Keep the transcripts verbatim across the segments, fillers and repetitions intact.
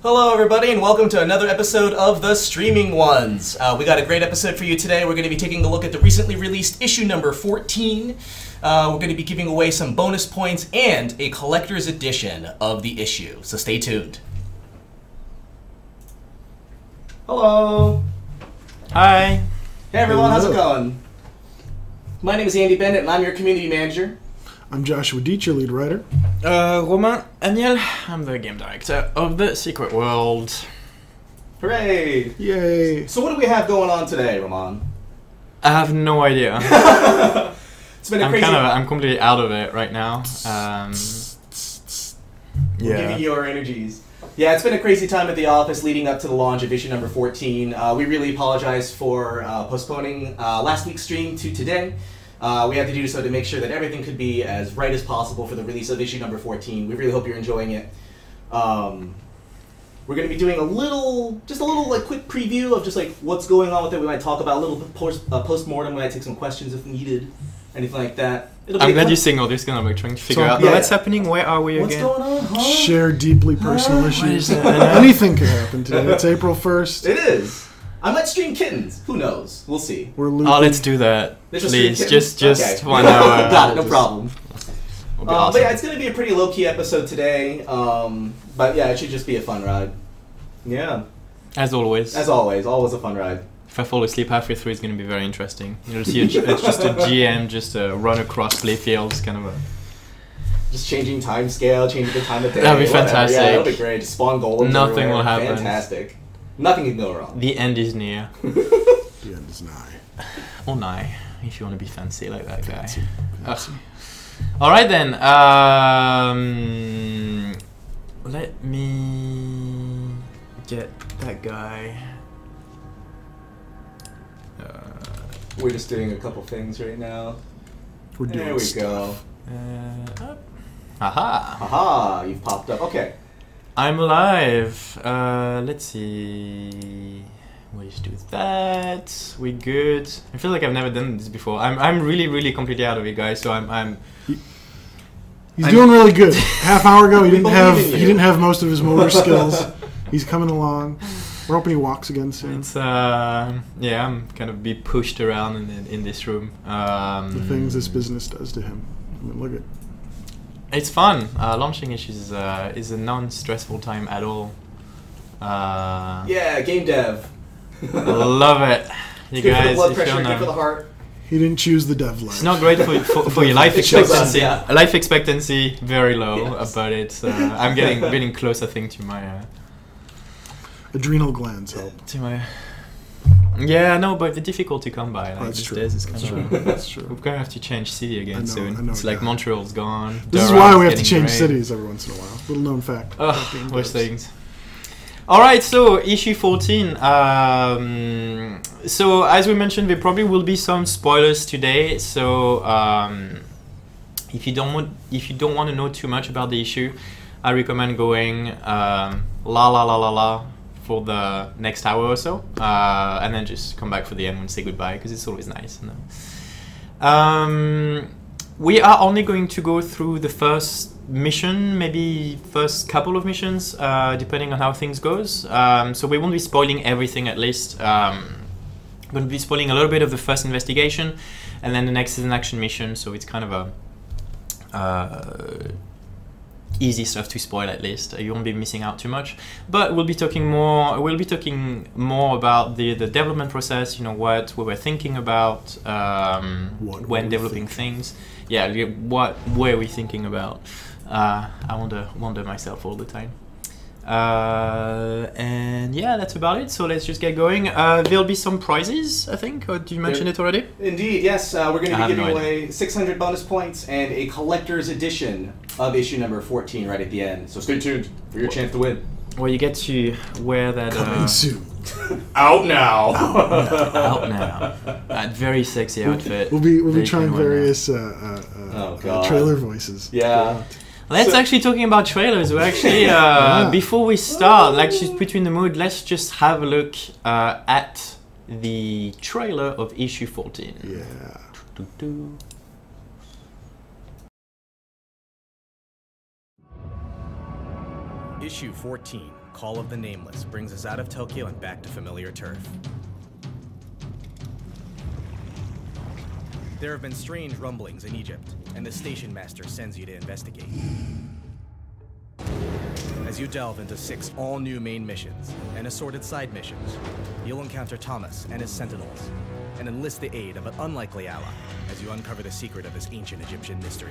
Hello everybody and welcome to another episode of The Streaming Ones. Uh, we got a great episode for you today. We're going to be taking a look at the recently released issue number fourteen. Uh, we're going to be giving away some bonus points and a collector's edition of the issue, so stay tuned. Hello. Hi. Hey everyone, Hello. how's it going? My name is Andy Bennett and I'm your community manager. I'm Joshua Dietz, your lead writer. Uh, Romain Amiel. I'm the game director of The Secret World. Hooray! Yay! So what do we have going on today, Roman? I have no idea. It's been a I'm crazy... kind of, I'm completely out of it right now. Um, We'll yeah. give you your energies. Yeah, it's been a crazy time at the office leading up to the launch of issue number fourteen. Uh, we really apologize for uh, postponing uh, last week's stream to today. Uh, we had to do so to make sure that everything could be as right as possible for the release of issue number fourteen. We really hope you're enjoying it. Um, we're going to be doing a little, just a little like quick preview of just like what's going on with it. We might talk about a little bit post, uh, post-mortem. We might take some questions if needed, anything like that. It'll be I'm a glad quick- you signaled this because I'm like trying to figure So- out Yeah. what's happening. Where are we What's again? going on, huh? Share deeply personal Huh? issues. What is that? Anything could happen today. It's April first. It is. I might stream kittens. Who knows? We'll see. We're looping. Oh, let's do that. Let's just stream Please, kittens? just just Okay. one hour. Got it, no Just- problem. will be Uh, awesome. But yeah, it's going to be a pretty low-key episode today. Um, but yeah, it should just be a fun ride. Yeah. As always. As always, always a fun ride. If I fall asleep halfway through, it's going to be very interesting. You'll see a, G- it's just a G M just uh, run across playfields, kind of a... Just changing time scale, changing the time of day. That'd be whatever. fantastic. Yeah, that'll be great. Just spawn golems Nothing everywhere. will happen. Fantastic. Nothing can go wrong. The end is near. The end is nigh. Or nigh, if you want to be fancy like that guy. Fancy. Fancy. Alright then, um, let me get that guy. Uh, We're just doing a couple things right now. We're doing There we stuff. go. uh, up. Aha! Haha, you've popped up. Okay. I'm alive. Uh, let's see. We'll just do that. We good. I feel like I've never done this before. I'm I'm really really completely out of it, guys. So I'm I'm. He's I'm- doing really good. Half hour ago, he We didn't believe have in you. he didn't have most of his motor skills. He's coming along. We're hoping he walks again soon. It's uh yeah. I'm kind of be pushed around in in, in this room. Um, The things this business does to him. I mean, look at. It's fun. Uh, launching issues is uh, is a non-stressful time at all. Uh, Yeah, game dev. love it. You Good for the guys, blood if you pressure, good wanna- for the heart. He didn't choose the dev life. It's not great for for, for your life It shows us, expectancy. yeah. Life expectancy very low, Yes. but it's uh, I'm getting getting close. I think to my uh, Adrenal glands help. to my. Yeah, no, but the difficulty come by. Like That's these true. days, it's kind That's of. true. That's true. We're gonna have to change city again I know, soon. I know it's a like guy. Montreal's gone. This is Durham's why we have to getting change great. cities every once in a while. Little known fact. about game Ugh, worse devs. things. Alright, so issue fourteen. Um, so as we mentioned, there probably will be some spoilers today. So um, if you don't want, if you don't want to know too much about the issue, I recommend going um, la la la la la for the next hour or so, uh, and then just come back for the end and say goodbye because it's always nice. You know? Um, we are only going to go through the first mission, maybe first couple of missions, uh, depending on how things goes. Um, so we won't be spoiling everything at least. Um, we're going to be spoiling a little bit of the first investigation, and then the next is an action mission. So it's kind of a uh, easy stuff to spoil at least. You won't be missing out too much. But we'll be talking more. We'll be talking more about the the development process. You know what we were thinking about um, What were when we developing thinking? things. Yeah, li- what were we thinking about? Uh, I wonder wonder myself all the time. Uh, and yeah, that's about it. So let's just get going. Uh, there'll be some prizes, I think. Or did you mention There- it already? Indeed, yes. Uh, we're going I to be have no giving away six hundred bonus points and a collector's edition of issue number fourteen right at the end. So stay tuned for your chance to win. Well, you get to wear that Coming uh, soon. Out now. out now. That very sexy outfit. We'll be we'll that be you trying can wear now. various uh, uh, uh, Oh, uh, God. trailer voices. Yeah. Let's So- actually talking about trailers. We're actually uh, Yeah. before we start, like just put you in the mood. Let's just have a look uh, at the trailer of issue fourteen. Yeah. Doo-doo. Issue fourteen, Call of the Nameless brings us out of Tokyo and back to familiar turf. There have been strange rumblings in Egypt, and the station master sends you to investigate. As you delve into six all-new main missions and assorted side missions, you'll encounter Thomas and his Sentinels, and enlist the aid of an unlikely ally as you uncover the secret of this ancient Egyptian mystery.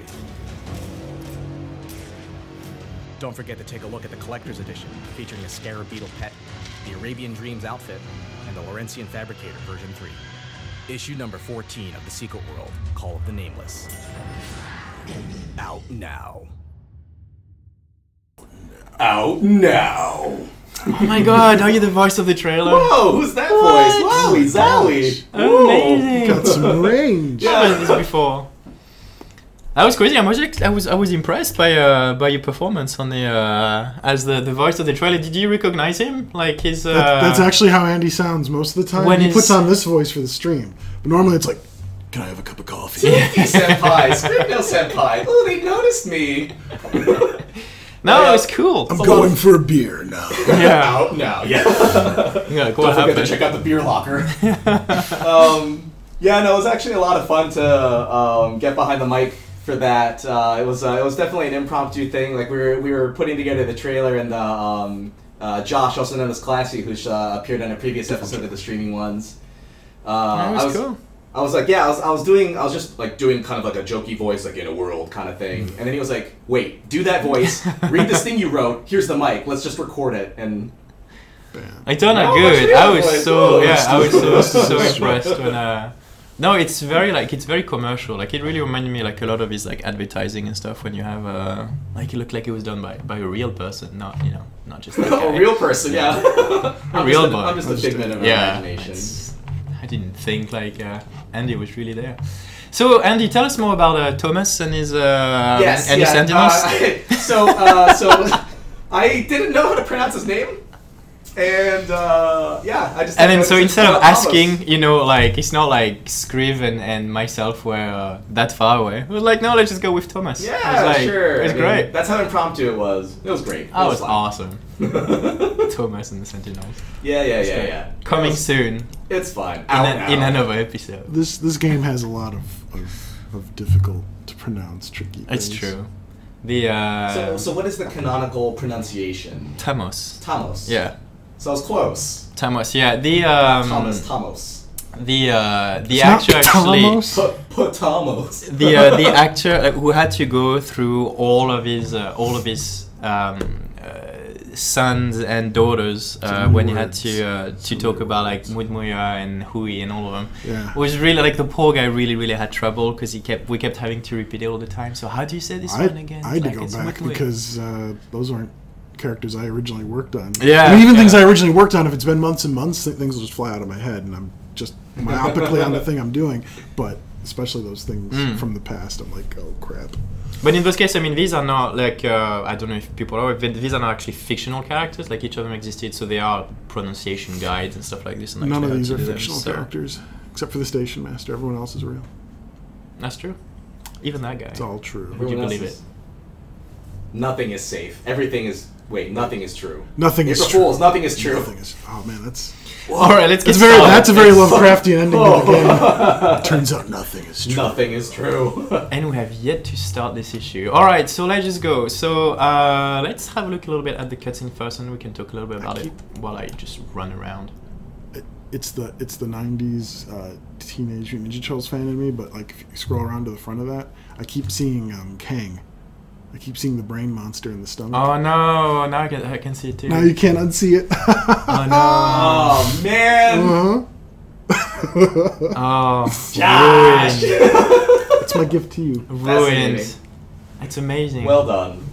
Don't forget to take a look at the Collector's Edition, featuring a Scarab Beetle pet, the Arabian Dreams outfit, and the Laurentian Fabricator version three. Issue number fourteen of the Secret World, Call of the Nameless. Out now. Out now. Oh my god, are you the voice of the trailer? Whoa, who's that What? voice? Wowie zowie. Amazing. Got some range. Yeah, I've done this before. That was crazy. I was I was I was impressed by uh by your performance on the uh as the the voice of the trailer. Did you recognize him? Like his uh That, that's actually how Andy sounds most of the time. When He his- puts on this voice for the stream, but normally it's like, "Can I have a cup of coffee?" Senpai, Scriptmill Senpai. Oh, they noticed me. No, Yeah. it was cool. I'm going for a beer now. Yeah. Out now. Yeah. Yeah, Don't what forget to happened? check out the beer locker. um, yeah, no, it was actually a lot of fun to um, get behind the mic for that. Uh, it was uh, it was definitely an impromptu thing. Like we were we were putting together the trailer, and the um, uh, Josh, also known as Classy, who uh, appeared on a previous episode of the streaming ones. Uh, That was I was, cool. I was like, yeah, I was, I was doing, I was just like doing kind of like a jokey voice, like in a world kind of thing. And then he was like, wait, do that voice, read this thing you wrote, here's the mic, let's just record it. And I done No, it what's good. your I other was voice? so Oh, yeah, I was so that's so true. impressed when uh no, it's very like it's very commercial. Like it really reminded me like a lot of his like advertising and stuff when you have uh like it looked like it was done by by a real person, not you know not just like a real person, yeah. a I'm real just a, boy. I'm just a figment of my Yeah, imagination. it's- I didn't think like uh, Andy was really there. So Andy, tell us more about uh, Thomas and his uh, Yes, and his yeah. Sentinels. Uh, so, uh, so I didn't know how to pronounce his name, and uh, yeah, I just. And then I so just instead of called Thomas. asking, you know, like it's not like Scriv and, and myself were uh, that far away. We were like, no, let's just go with Thomas. Yeah, it was like, sure. It was I mean, great. That's how impromptu it was. It was great. It That was fun. awesome. Thomas and the Sentinels. Yeah, yeah, yeah, great. yeah. Coming It was- soon It's fine. in, Out an, now. in another episode. This this game has a lot of of, of difficult to pronounce, tricky. It's things. true. The uh, So, so what is the canonical pronunciation? Thomas. Thomas. Yeah, So I was close. Thomas. Yeah, the um, Thomas. Thomas. the uh, the It's not actor actually. Thomas. Put, put Thomas. the uh, the actor uh, who had to go through all of his uh, all of his um, uh, sons and daughters uh, Some when he had words. to uh, to Some talk about like words. Mudmuya and Hui and all of them. Yeah. Was really like the poor guy really really had trouble because he kept we kept having to repeat it all the time. So how do you say this I, one again? I had Like, to go it's back Mudmuya. because uh, those aren't characters I originally worked on. Yeah, I mean, even yeah. things I originally worked on, if it's been months and months, th- things will just fly out of my head, and I'm just myopically on the thing I'm doing. But especially those things Mm. from the past, I'm like, oh crap. But in those cases, I mean, these are not like uh, I don't know if people are. But these are not actually fictional characters. Like each of them existed, so they are pronunciation guides and stuff like this. And None actually of how these to are do them, fictional so- characters, except for the station master. Everyone else is real. That's true. Even that guy. It's all true. Would you Everyone else believe is- Nothing is safe. Everything is. Wait, nothing is true. Nothing is April true. Fools, nothing is true. Nothing is. Oh man, that's All right, let's get that's very started. that's a very Let's- Lovecraftian ending Oh. to the game. Turns out nothing is true. Nothing is true. And we have yet to start this issue. All right, so let's just go. So uh, let's have a look a little bit at the cutscene first, and we can talk a little bit about it while I just run around. It, it's the it's the nineties uh, Teenage Mutant Ninja Turtles fan in me, but like if you scroll around to the front of that, I keep seeing um, Kang. I keep seeing the brain monster in the stomach. Oh no! Now I can I can see it too. Now you can't unsee it. Oh no! Oh man. Uh-huh. Oh, Josh. ruined. It's my gift to you. Ruined. Fascinating. It's amazing. Well done.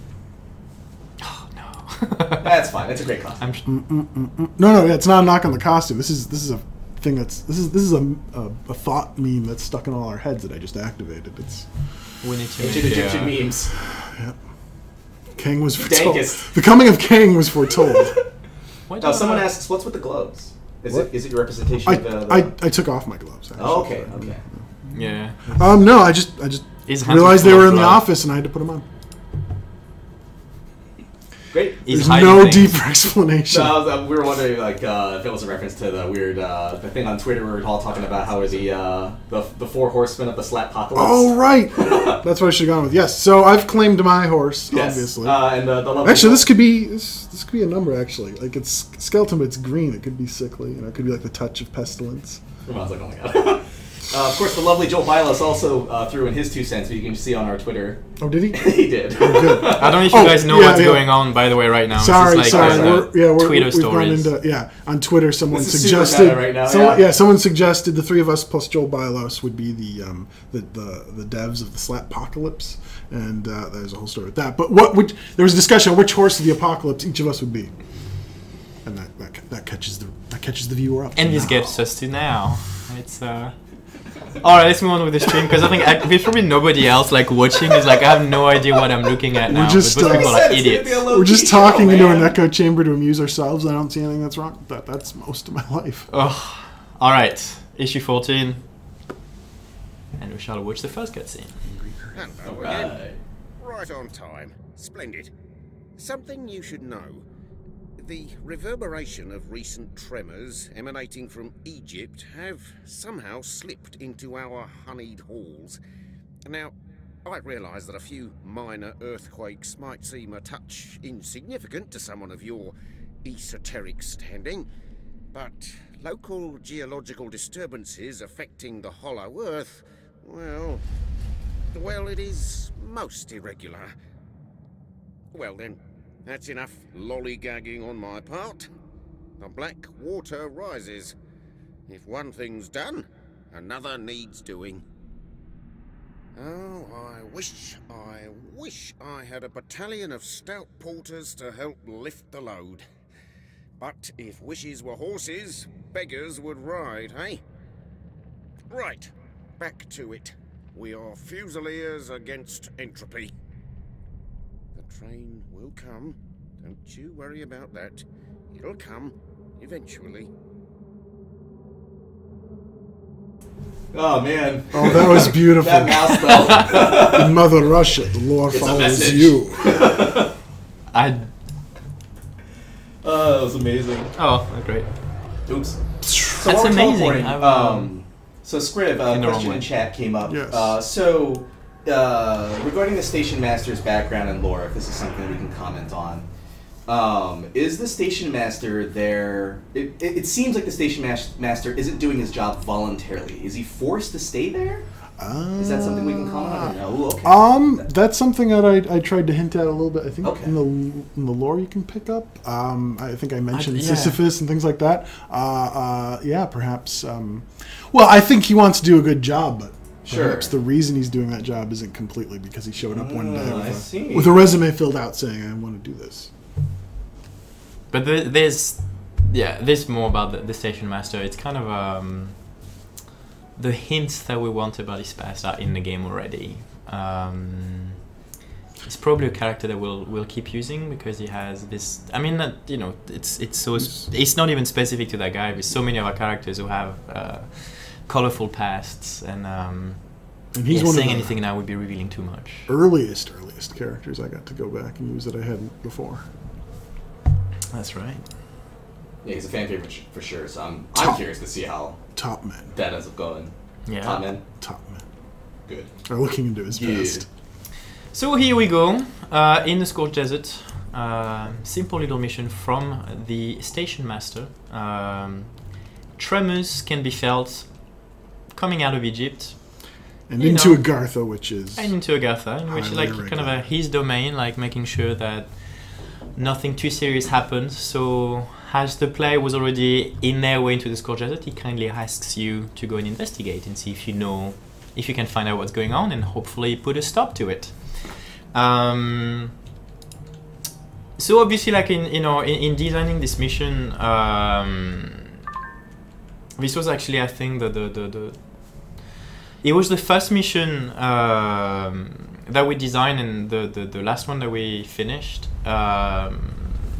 Oh no. That's fine. It's a great costume. I'm. Mm-mm-mm-mm. No, no, it's not a knock on the costume. This is this is a thing that's this is this is a, a, a thought meme that's stuck in all our heads that I just activated. It's We need to. Ancient make, Egyptian uh, memes. yeah. Kang was foretold. Dankest. The coming of Kang was foretold. why Oh, don't someone I- asks, "What's with the gloves? Is What? it is it your representation I, of uh, the?" I I took off my gloves. Actually. Oh, okay, okay. Yeah. Um, no, I just I just His hands realized were they full were of in the blood. office and I had to put them on. Great. is There's hiding no things. deeper explanation. So I was, uh, we were wondering, like, uh, if it was a reference to the weird uh, the thing on Twitter we were all talking about how are the uh, the the four horsemen of the Slappocalypse. Oh, right. That's what I should have gone with. Yes. So I've claimed my horse, Yes. obviously. Uh, and uh, the lovely Actually, this could be this, this could be a number. Actually, like it's skeleton, but it's green. It could be sickly. You know, it could be like the touch of pestilence. I was like, oh my god. Uh, of course, the lovely Joel Bilas also uh, threw in his two cents, you can see on our Twitter. Oh, did he? He did. Oh, good. I don't know if you Oh, guys know yeah, what's yeah. going on, by the way, right now. Sorry, it's just like sorry. uh, We're, yeah, we're, Twitter we've stories. gone into yeah on Twitter. Someone This is super suggested meta right now, someone, yeah. yeah, someone suggested the three of us plus Joel Bilos would be the um the the, the devs of the Slappocalypse, and uh, there's a whole story with that. But what would there was a discussion on which horse of the apocalypse each of us would be, and that that, that catches the that catches the viewer up. And this Now. gets us to now. It's uh. All right, let's move on with the stream because I think I, there's probably nobody else like watching. Is like I have no idea what I'm looking at now. just, but most uh, people Like I are said, it's gonna idiots. be a low We're just key talking show, into man. an echo chamber to amuse ourselves. I don't see anything that's wrong with that. That's most of my life. Oh, all right, issue fourteen, and we shall watch the first cutscene. Hello All again. right. Right on time. Splendid. Something you should know. The reverberation of recent tremors emanating from Egypt have somehow slipped into our honeyed halls. Now, I realise that a few minor earthquakes might seem a touch insignificant to someone of your esoteric standing, but local geological disturbances affecting the hollow earth, well, well, it is most irregular. Well then, that's enough lollygagging on my part. The black water rises. If one thing's done, another needs doing. Oh, I wish, I wish I had a battalion of stout porters to help lift the load. But if wishes were horses, beggars would ride, eh? Right, back to it. We are Fusiliers against entropy. The train will come. Don't you worry about that. It'll come, eventually. Oh man. Oh, that was beautiful. That mouse spell. In Mother Russia, the lore It's a follows message. you. I Oh, that was amazing. oh great. Oops. So That's while we're amazing. teleporting, I've, Um, so Scrib, uh, in the wrong question way. in chat came up. Yes. Uh, so uh, regarding the Station Master's background and lore, if this is something we can comment on, um, is the Station Master there? It, it, it seems like the Station mas- Master isn't doing his job voluntarily. Is he forced to stay there? Is that something we can comment on? No. Ooh, okay. Um, that's something that I, I tried to hint at a little bit. I think Okay. in the in the lore you can pick up. Um, I think I mentioned yeah. Sisyphus and things like that. Uh, uh, yeah, perhaps. Um, well, I think he wants to do a good job, but Sure. perhaps the reason he's doing that job isn't completely because he showed up one day Oh, I with, see. a, with a resume filled out saying, "I want to do this." But the, there's, yeah, there's more about the, the Station Master. It's kind of um, the hints that we want about his past are in the game already. Um, it's probably a character that we'll we'll keep using because he has this. I mean, that you know, it's it's so it's not even specific to that guy. There's so many of our characters who have uh, colorful pasts, and um, And he's yeah, one saying of the anything now would be revealing too much. earliest, earliest characters I got to go back and use that I hadn't before. That's right. Yeah, he's a fan favorite sh- for sure. So I'm I'm curious to see how Top men, that ends up going. Yeah. Top man. top men Good. are looking into his Yeah. past. So here we go, uh, in the Scorched Desert. Uh, simple little mission from the Station Master. Um, tremors can be felt coming out of Egypt And You into know. Agartha, which is and into Agatha, in which Highly like kind of a, irregular. his domain, like making sure that nothing too serious happens. So as the player was already in their way into the Scorched Desert, he kindly asks you to go and investigate and see if you know, if you can find out what's going on and hopefully put a stop to it. Um, so obviously, like in you know, in, in designing this mission, um, this was actually I think the the the, the it was the first mission um, that we designed and the, the the last one that we finished. Um,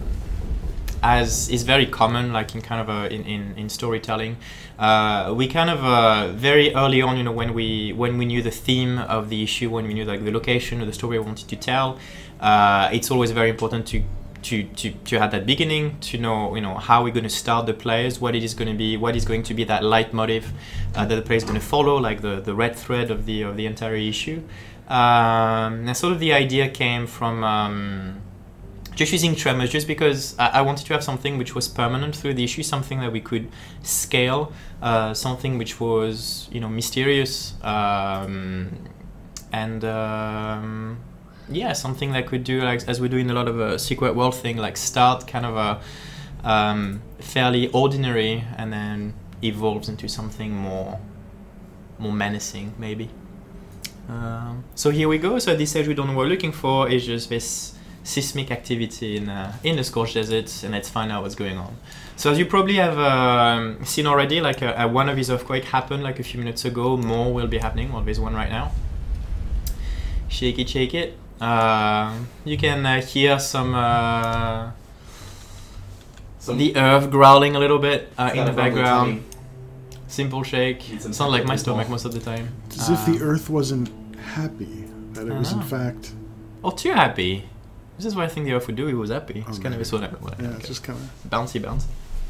as is very common, like in kind of a in in, in storytelling, uh, we kind of uh, very early on, you know, when we when we knew the theme of the issue, when we knew like the location of the story we wanted to tell, uh, it's always very important to to, to, to have that beginning, to know you know how we're going to start the players, what it is going to be, what is going to be that leitmotif uh, that the player is going to follow, like the, the red thread of the of the entire issue. Um, and sort of the idea came from um, just using tremors, just because I, I wanted to have something which was permanent through the issue, something that we could scale, uh, something which was you know mysterious, um, and um, yeah, something that could do, like as we're doing a lot of a secret world thing, like start kind of a um, fairly ordinary and then evolves into something more more menacing, maybe. Um, so here we go. So at this stage, we don't know what we're looking for. It's just this seismic activity in uh, in the Scorched Desert, and let's find out what's going on. So as you probably have um, seen already, like a, a one of these earthquake happened like a few minutes ago. More will be happening. Well, there's one right now. Shake it, shake it. Uh, you can uh, hear some, uh, Some the earth growling a little bit uh, in the Sounded probably background. tiny. Simple shake. Need some Sound like my people. stomach most of the time. It's as if the Uh, Earth wasn't happy, that it I was in know. fact. Or too happy. This is what I think the earth would do. It was happy. It's Oh, kind of maybe. a sort of well, Yeah, okay. it's just kind of. bouncy, bouncy.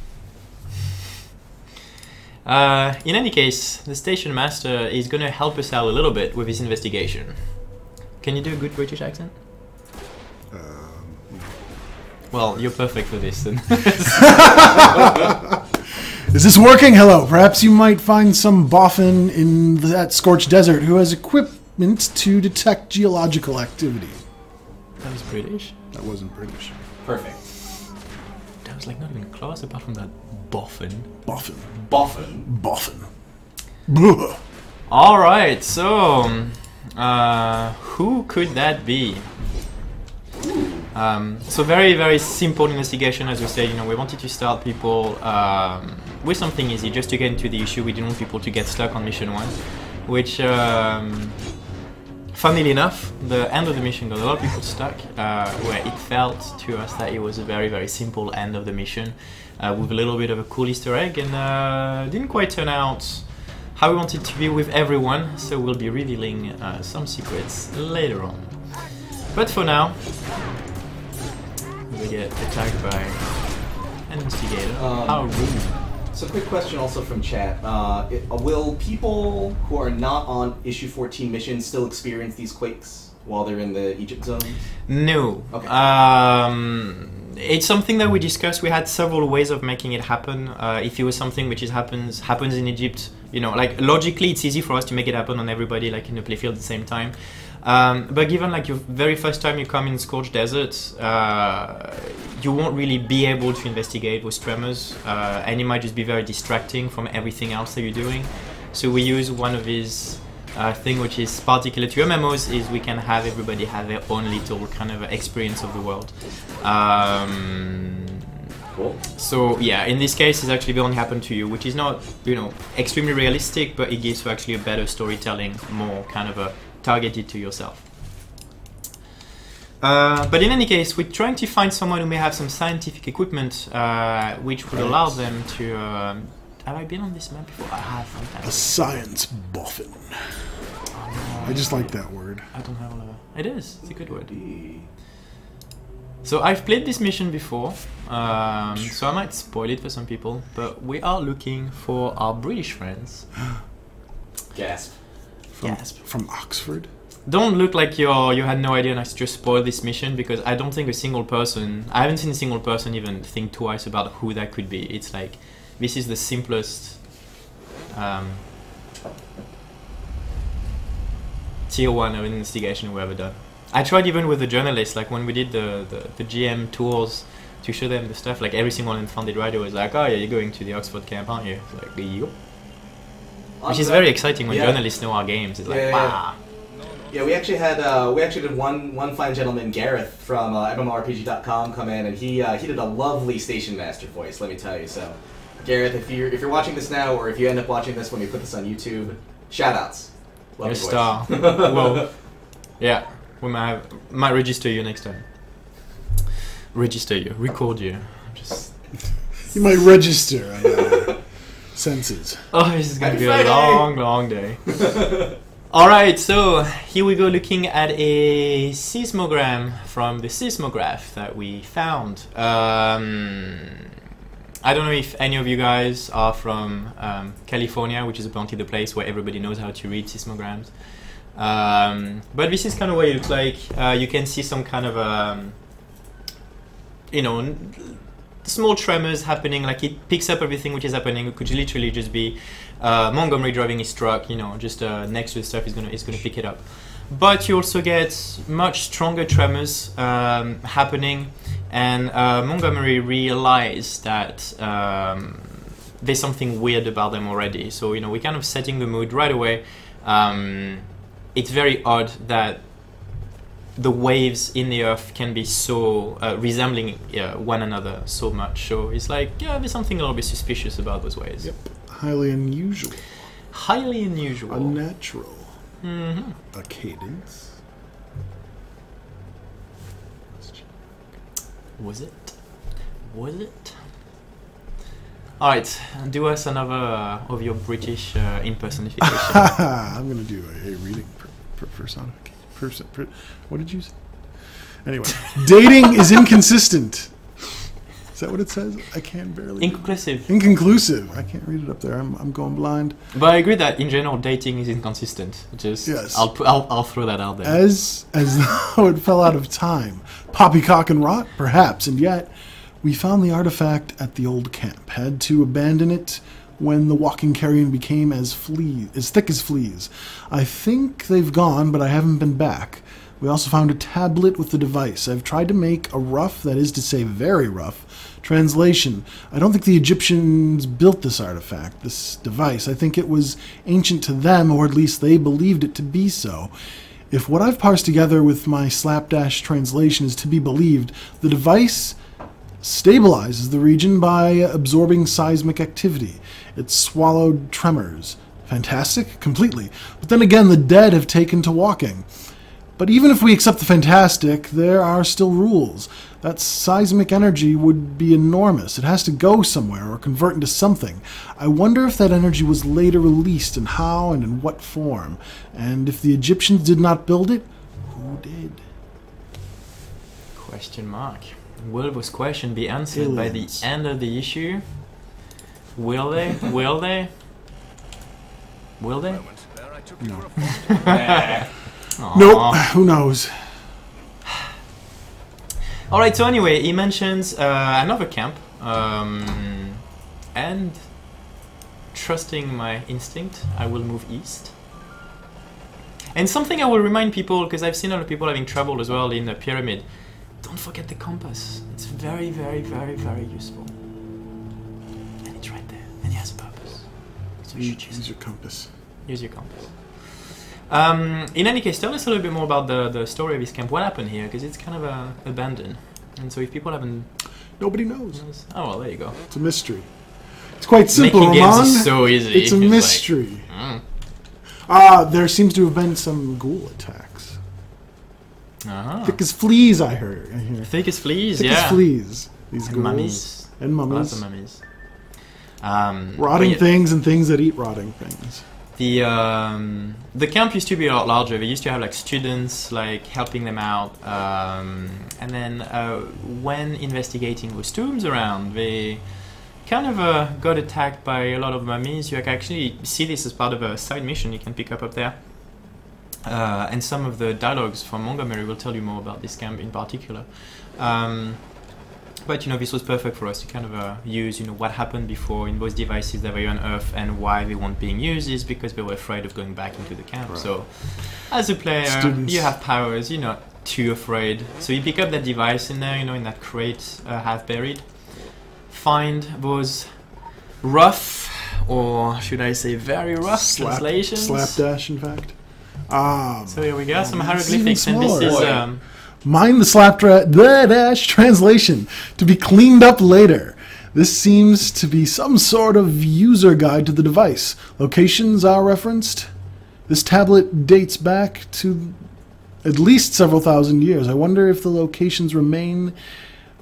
Uh, in any case, the station master is going to help us out a little bit with his investigation. Can you do a good British accent? Um, Well, you're perfect for this. Then. Is this working? Hello. Perhaps you might find some boffin in that scorched desert who has equipment to detect geological activity. That was British. That wasn't British. Perfect. That was like not even close apart from that boffin. Boffin. Boffin. Boffin. Blah. All right, so uh, who could that be? Um, so very very simple investigation, as we said. You know, we wanted to start people um, with something easy, just to get into the issue. We didn't want people to get stuck on mission one, which, um, funnily enough, the end of the mission got a lot of people stuck. Uh, where it felt to us that it was a very very simple end of the mission, uh, with a little bit of a cool Easter egg, and uh, didn't quite turn out how we wanted to be with everyone. So we'll be revealing uh, some secrets later on. But for now, we get attacked by an investigator. Um, How rude. So, quick question also from chat. Uh, it, uh, will people who are not on issue fourteen missions still experience these quakes while they're in the Egypt zone? No. Okay. Um, it's something that we discussed. We had several ways of making it happen. Uh, if it was something which is happens happens in Egypt, you know, like logically, it's easy for us to make it happen on everybody, like in the playfield at the same time. Um, but given like your very first time you come in Scorched Desert, uh, you won't really be able to investigate with tremors, uh, and it might just be very distracting from everything else that you're doing. So we use one of these uh, thing which is particular to M M Os, is we can have everybody have their own little kind of experience of the world. Um, Cool. So yeah, in this case, it's actually only happened to you, which is not, you know, extremely realistic, but it gives you actually a better storytelling, more kind of a targeted to yourself. Uh, but in any case, we're trying to find someone who may have some scientific equipment, uh, which would allow them to. Um, have I been on this map before? I have. A Fantastic. science boffin. I just like that word. I don't have all of it. It is. It's a good word. So I've played this mission before, um, so I might spoil it for some people, but we are looking for our British friends. Gasp. From, Gasp. from Oxford. Don't look like you're, you had no idea and I just spoiled this mission, because I don't think a single person, I haven't seen a single person even think twice about who that could be. It's like, this is the simplest um, tier one of investigation we've ever done. I tried even with the journalists, like when we did the, the, the G M tours to show them the stuff, like every single one found it right. It was like, oh yeah, you're going to the Oxford camp, aren't you? It's like, yep. Which is very exciting when Yeah. journalists know our games. It's like, Yeah, yeah, wow. Yeah, we actually had uh, we actually did one one fine gentleman, Gareth from uh, M M O R P G dot com, come in, and he uh, he did a lovely station master voice. Let me tell you. So, Gareth, if you're if you're watching this now, or if you end up watching this when we put this on YouTube, shout outs. Love You're a your star. voice. Well, yeah, we might have, might register you next time. Register you, record you. Just. You might register on uh, senses. Oh, this is gonna Happy be Friday! a long, long day. All right, so here we go looking at a seismogram from the seismograph that we found. Um, I don't know if any of you guys are from um, California, which is apparently the place where everybody knows how to read seismograms. Um, but this is kind of what it looks like. Uh, you can see some kind of, um, you know, n- small tremors happening. Like it picks up everything which is happening. It could literally just be uh, Montgomery driving his truck. You know, just uh, next to the stuff is gonna is gonna pick it up. But you also get much stronger tremors um, happening, and uh, Montgomery realized that um, there's something weird about them already. So you know, we're kind of setting the mood right away. Um, it's very odd that the waves in the earth can be so uh, resembling uh, one another so much. So it's like, yeah, there's something a little bit suspicious about those waves. Yep. Highly unusual. Highly unusual. Unnatural. Mm-hmm. A cadence. Was it? Was it? All right, do us another uh, of your British uh, impersonification. I'm going to do a, a reading per, per personification. Per, per, what did you say? Anyway, dating is inconsistent. Is that what it says? I can't barely. Inconclusive. Inconclusive. I can't read it up there. I'm, I'm going blind. But I agree that in general dating is inconsistent. Just Yes. I'll, pu- I'll I'll throw that out there. As as though it fell out of time. Poppycock and rot, perhaps, and yet we found the artifact at the old camp. Had to abandon it when the walking carrion became as flea as thick as fleas. I think they've gone, but I haven't been back. We also found a tablet with the device. I've tried to make a rough, that is to say very rough, translation. I don't think the Egyptians built this artifact, this device. I think it was ancient to them, or at least they believed it to be so. If what I've parsed together with my slapdash translation is to be believed, the device stabilizes the region by absorbing seismic activity. It swallowed tremors. Fantastic? Completely. But then again, the dead have taken to walking. But even if we accept the fantastic, there are still rules. That seismic energy would be enormous. It has to go somewhere or convert into something. I wonder if that energy was later released and how and in what form. And if the Egyptians did not build it, who did? Question mark. Will this question be answered Aliens. by the end of the issue? Will they? Will they? Will they? No. Aw. Nope. Who knows? Alright, so anyway, he mentions uh, another camp, um, and trusting my instinct, I will move east. And something I will remind people, because I've seen a lot of people having trouble as well in the pyramid, don't forget the compass. It's very, very, very, very useful. And it's right there, and it has a purpose. So you should use Use it. your compass. Use your compass. Um, in any case, tell us a little bit more about the, the story of this camp. What happened here? Because it's kind of uh, abandoned. And so if people haven't... Nobody knows. Oh, well, there you go. It's a mystery. It's quite simple, Making games Ramon. is so easy. It's a like, mystery. mm. Ah, there seems to have been some ghoul attacks. Uh-huh. Thick as fleas, I heard. I hear. Thick as fleas, Thick yeah. as fleas. These And ghouls. mummies. And Lots mummies. of mummies. Um, Rotting but yeah, things and things that eat rotting things. The um, the camp used to be a lot larger. They used to have like students like helping them out, um, and then uh, when investigating those tombs around, they kind of uh, got attacked by a lot of mummies. You can actually see this as part of a side mission you can pick up up there. Uh, and some of the dialogues from Montgomery will tell you more about this camp in particular. Um, But you know, this was perfect for us to kind of uh, use, you know, what happened before in those devices that were on Earth and why they weren't being used is because they were afraid of going back into the camp. Right. So, as a player, Students. you have powers. You're not too afraid. So you pick up that device in there, you know, in that crate, uh, half buried. Find those rough, or should I say, very rough Slap, translations. slapdash, in fact. Um, So here we go, some it's hieroglyphics, even and this is. smaller. Um, Mind the slapdash dash translation to be cleaned up later. This seems to be some sort of user guide to the device. Locations are referenced. This tablet dates back to at least several thousand years. I wonder if the locations remain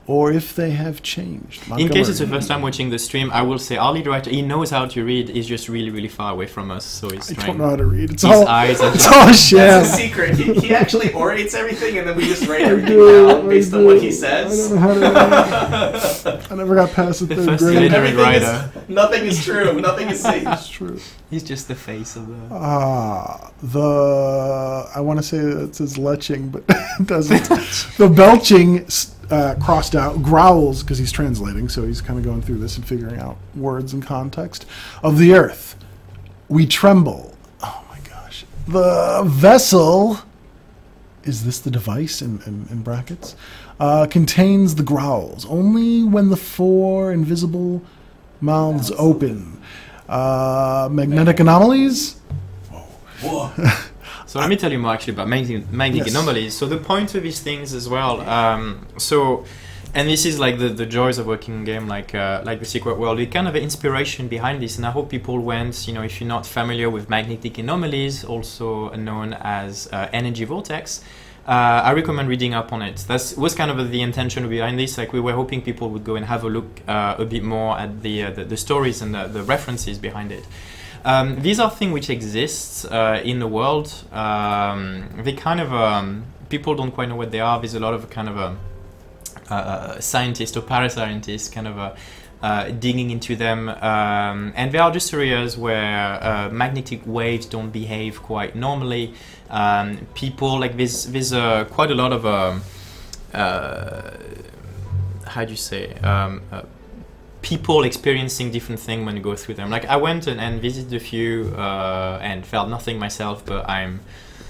or if they have changed. In Montgomery. case it's the first time watching the stream, I will say our lead writer, he knows how to read, he's just really, really far away from us, so he's I trying. don't know how to read. It's His all, eyes are it's just- all a sham. That's a secret. He, he actually orates everything, and then we just write everything do, down I based on do. what he I says. don't know how to read. I never got past the The third first grade. illiterate Everything writer. is, nothing is true. Nothing is safe. That's true. He's just the face of the... Ah, the I want to say that it says leching, but it doesn't. The belching uh, crossed out growls because he's translating, so he's kind of going through this and figuring out words and context of the earth. We tremble. Oh my gosh. The vessel. Is this the device in, in, in brackets? Uh, contains the growls only when the four invisible mouths open. Uh, magnetic anomalies. Whoa. So let me tell you more actually about magnetic, magnetic Yes. anomalies. So the point of these things as well. Um, so, and this is like the, the joys of working in game like uh, like the Secret World. It kind of an inspiration behind this, and I hope people went. You know, if you're not familiar with magnetic anomalies, also known as uh, energy vortex. Uh, I recommend reading up on it. That was kind of the intention behind this. Like we were hoping people would go and have a look uh, a bit more at the, uh, the the stories and the, the references behind it. Um, these are things which exist uh, in the world. Um, they kind of um, people don't quite know what they are. There's a lot of kind of a, uh, scientists or parascientists kind of a, uh, digging into them, um, and there are just areas where uh, magnetic waves don't behave quite normally. Um, people like there's there's uh, quite a lot of um, uh, how do you say um, uh, people experiencing different things when you go through them. Like I went and, and visited a few uh, and felt nothing myself, but I'm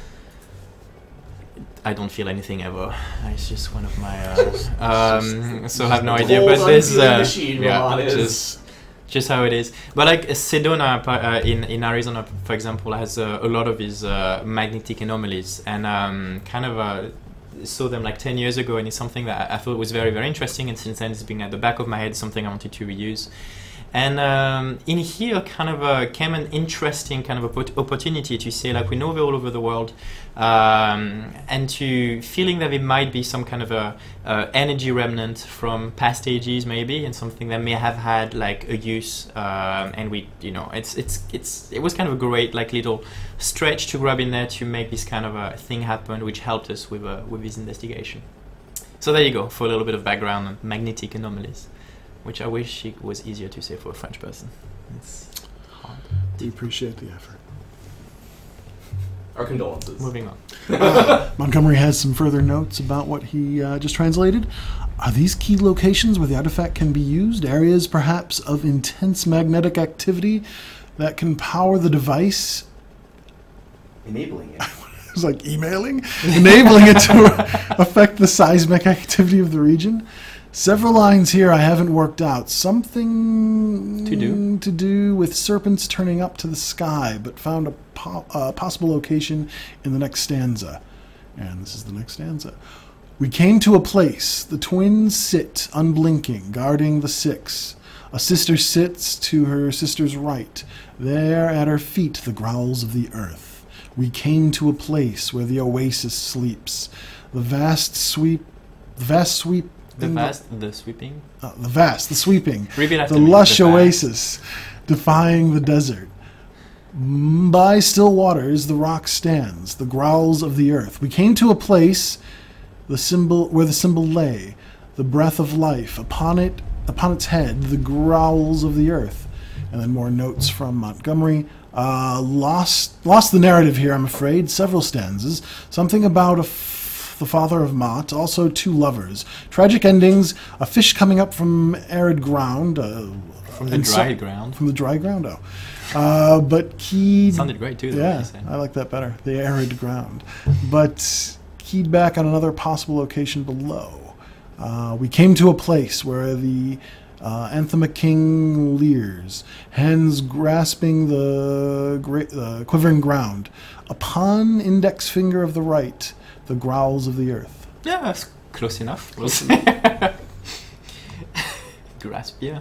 I don't feel anything ever. It's just one of my uh, um, so I have no idea. But this uh, uh, yeah, just just how it is. But like Sedona uh, in in Arizona, for example, has uh, a lot of these uh, magnetic anomalies, and um, kind of uh, saw them like ten years ago, and it's something that I thought was very very interesting. And since then, it's been at the back of my head, something I wanted to reuse. And um, in here, kind of uh, came an interesting kind of oppor- opportunity to say, like, we know they're all over the world, um, and to feeling that there might be some kind of a uh, energy remnant from past ages, maybe, and something that may have had like a use. Um, and we, you know, it's it's it's it was kind of a great like little stretch to grab in there to make this kind of a thing happen, which helped us with uh, with this investigation. So there you go for a little bit of background on magnetic anomalies, which I wish it was easier to say for a French person. It's hard. We appreciate the effort. Our condolences. Moving on. Uh, Montgomery has some further notes about what he uh, just translated. Are these key locations where the artifact can be used? Areas, perhaps, of intense magnetic activity that can power the device? Enabling it. It's like emailing? Enabling it to affect the seismic activity of the region? Several lines here I haven't worked out. Something To do. to do with serpents turning up to the sky, but found a po- uh, possible location in the next stanza. And this is the next stanza. We came to a place. The twins sit, unblinking, guarding the six. A sister sits to her sister's right. There at her feet the growls of the earth. We came to a place where the oasis sleeps. The vast sweep... The vast sweep... The in vast, the sweeping. Uh, the vast, the sweeping, Repeat after the me, lush the vast. oasis, defying the desert. Mm, By still waters, the rock stands, the growls of the earth. We came to a place, the symbol where the symbol lay, the breath of life. Upon it, upon its head, the growls of the earth. And then more notes from Montgomery. Uh, lost, lost the narrative here, I'm afraid. Several stanzas. Something about a. F- the father of Mott, also two lovers. Tragic endings, a fish coming up from arid ground. Uh, From the and dry so- ground. From the dry ground, oh. Uh, but keyed... Sounded great too, the way Yeah, you said. I like that better. The arid ground. But keyed back on another possible location below. Uh, we came to a place where the uh, Anthema King leers, hands grasping the, gra- the quivering ground. Upon index finger of the right, the growls of the earth. Yeah, that's close enough. We'll say. Grasp, yeah.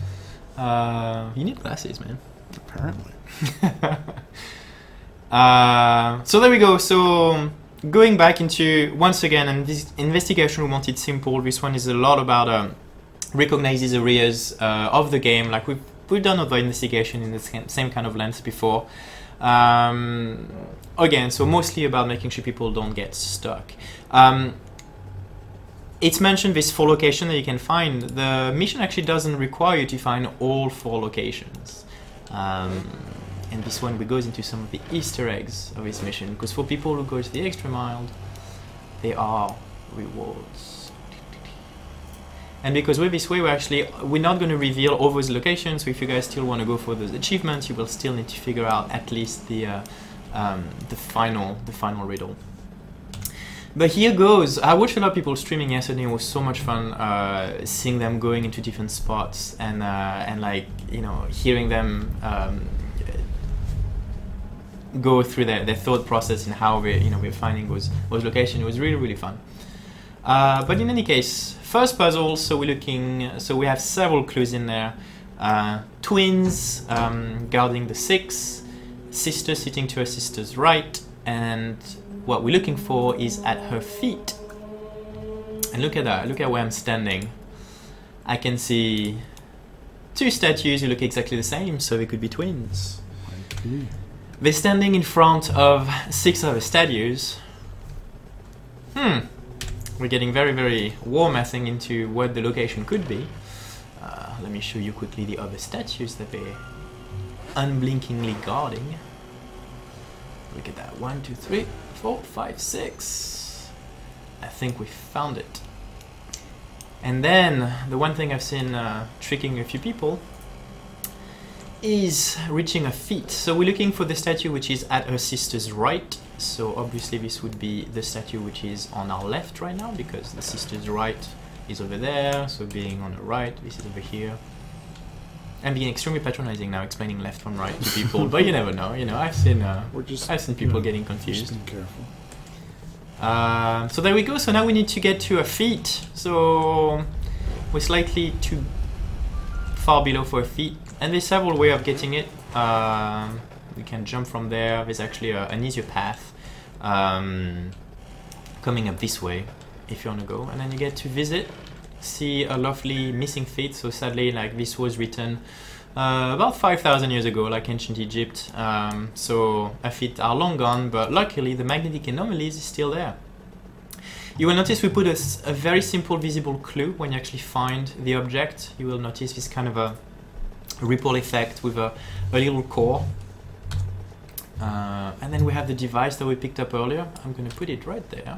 Uh, you need glasses, man. Apparently. uh, so there we go. So going back into, once again, and this investigation we wanted simple. This one is a lot about um, recognizes areas uh, of the game, like we've, we've done other investigation in the same, same kind of length before. Um, again, so mostly about making sure people don't get stuck. Um, it's mentioned this four location that you can find. The mission actually doesn't require you to find all four locations. Um, and this one we goes into some of the Easter eggs of this mission, because for people who go to the extra mile, there are rewards. And because we're this way, we're actually we're not going to reveal all those locations. So if you guys still want to go for those achievements, you will still need to figure out at least the uh, um, the final the final riddle. But here goes. I watched a lot of people streaming yesterday. It was so much fun uh, seeing them going into different spots and uh, and like you know hearing them um, go through their, their thought process and how we you know we're finding those those locations. It was really really fun. Uh, but in any case, first puzzle. So we're looking. So we have several clues in there. Uh, twins um, guarding the six, sister sitting to her sister's right, and what we're looking for is at her feet. And look at that. Look at where I'm standing. I can see two statues who look exactly the same, so they could be twins. Okay. They're standing in front of six other statues. Hmm. We're getting very, very warm, I think, into what the location could be. Uh, let me show you quickly the other statues that they're unblinkingly guarding. Look at that. One, two, three, four, five, six. I think we found it. And then, the one thing I've seen uh, tricking a few people is reaching her feet. So we're looking for the statue which is at her sister's right. So obviously this would be the statue which is on our left right now, because the sister's right is over there. So being on the right, this is over here. I'm being extremely patronizing now, explaining left from right to people, but you never know. You know, I've seen uh, We're just, I've seen people you know, getting confused. Just be careful. Um, so there we go. So now we need to get to her feet. So we're slightly too far below for her feet, and there's several ways of getting it. Um, we can jump from there. There's actually a, an easier path um, coming up this way if you want to go, and then you get to visit, see a lovely missing feet. So sadly, like this was written uh, about five thousand years ago, like ancient Egypt. Um, so her feet are long gone, but luckily the magnetic anomalies is still there. You will notice we put a, a very simple visible clue when you actually find the object. You will notice this kind of a ripple effect with a, a little core. Uh, and then we have the device that we picked up earlier. I'm going to put it right there.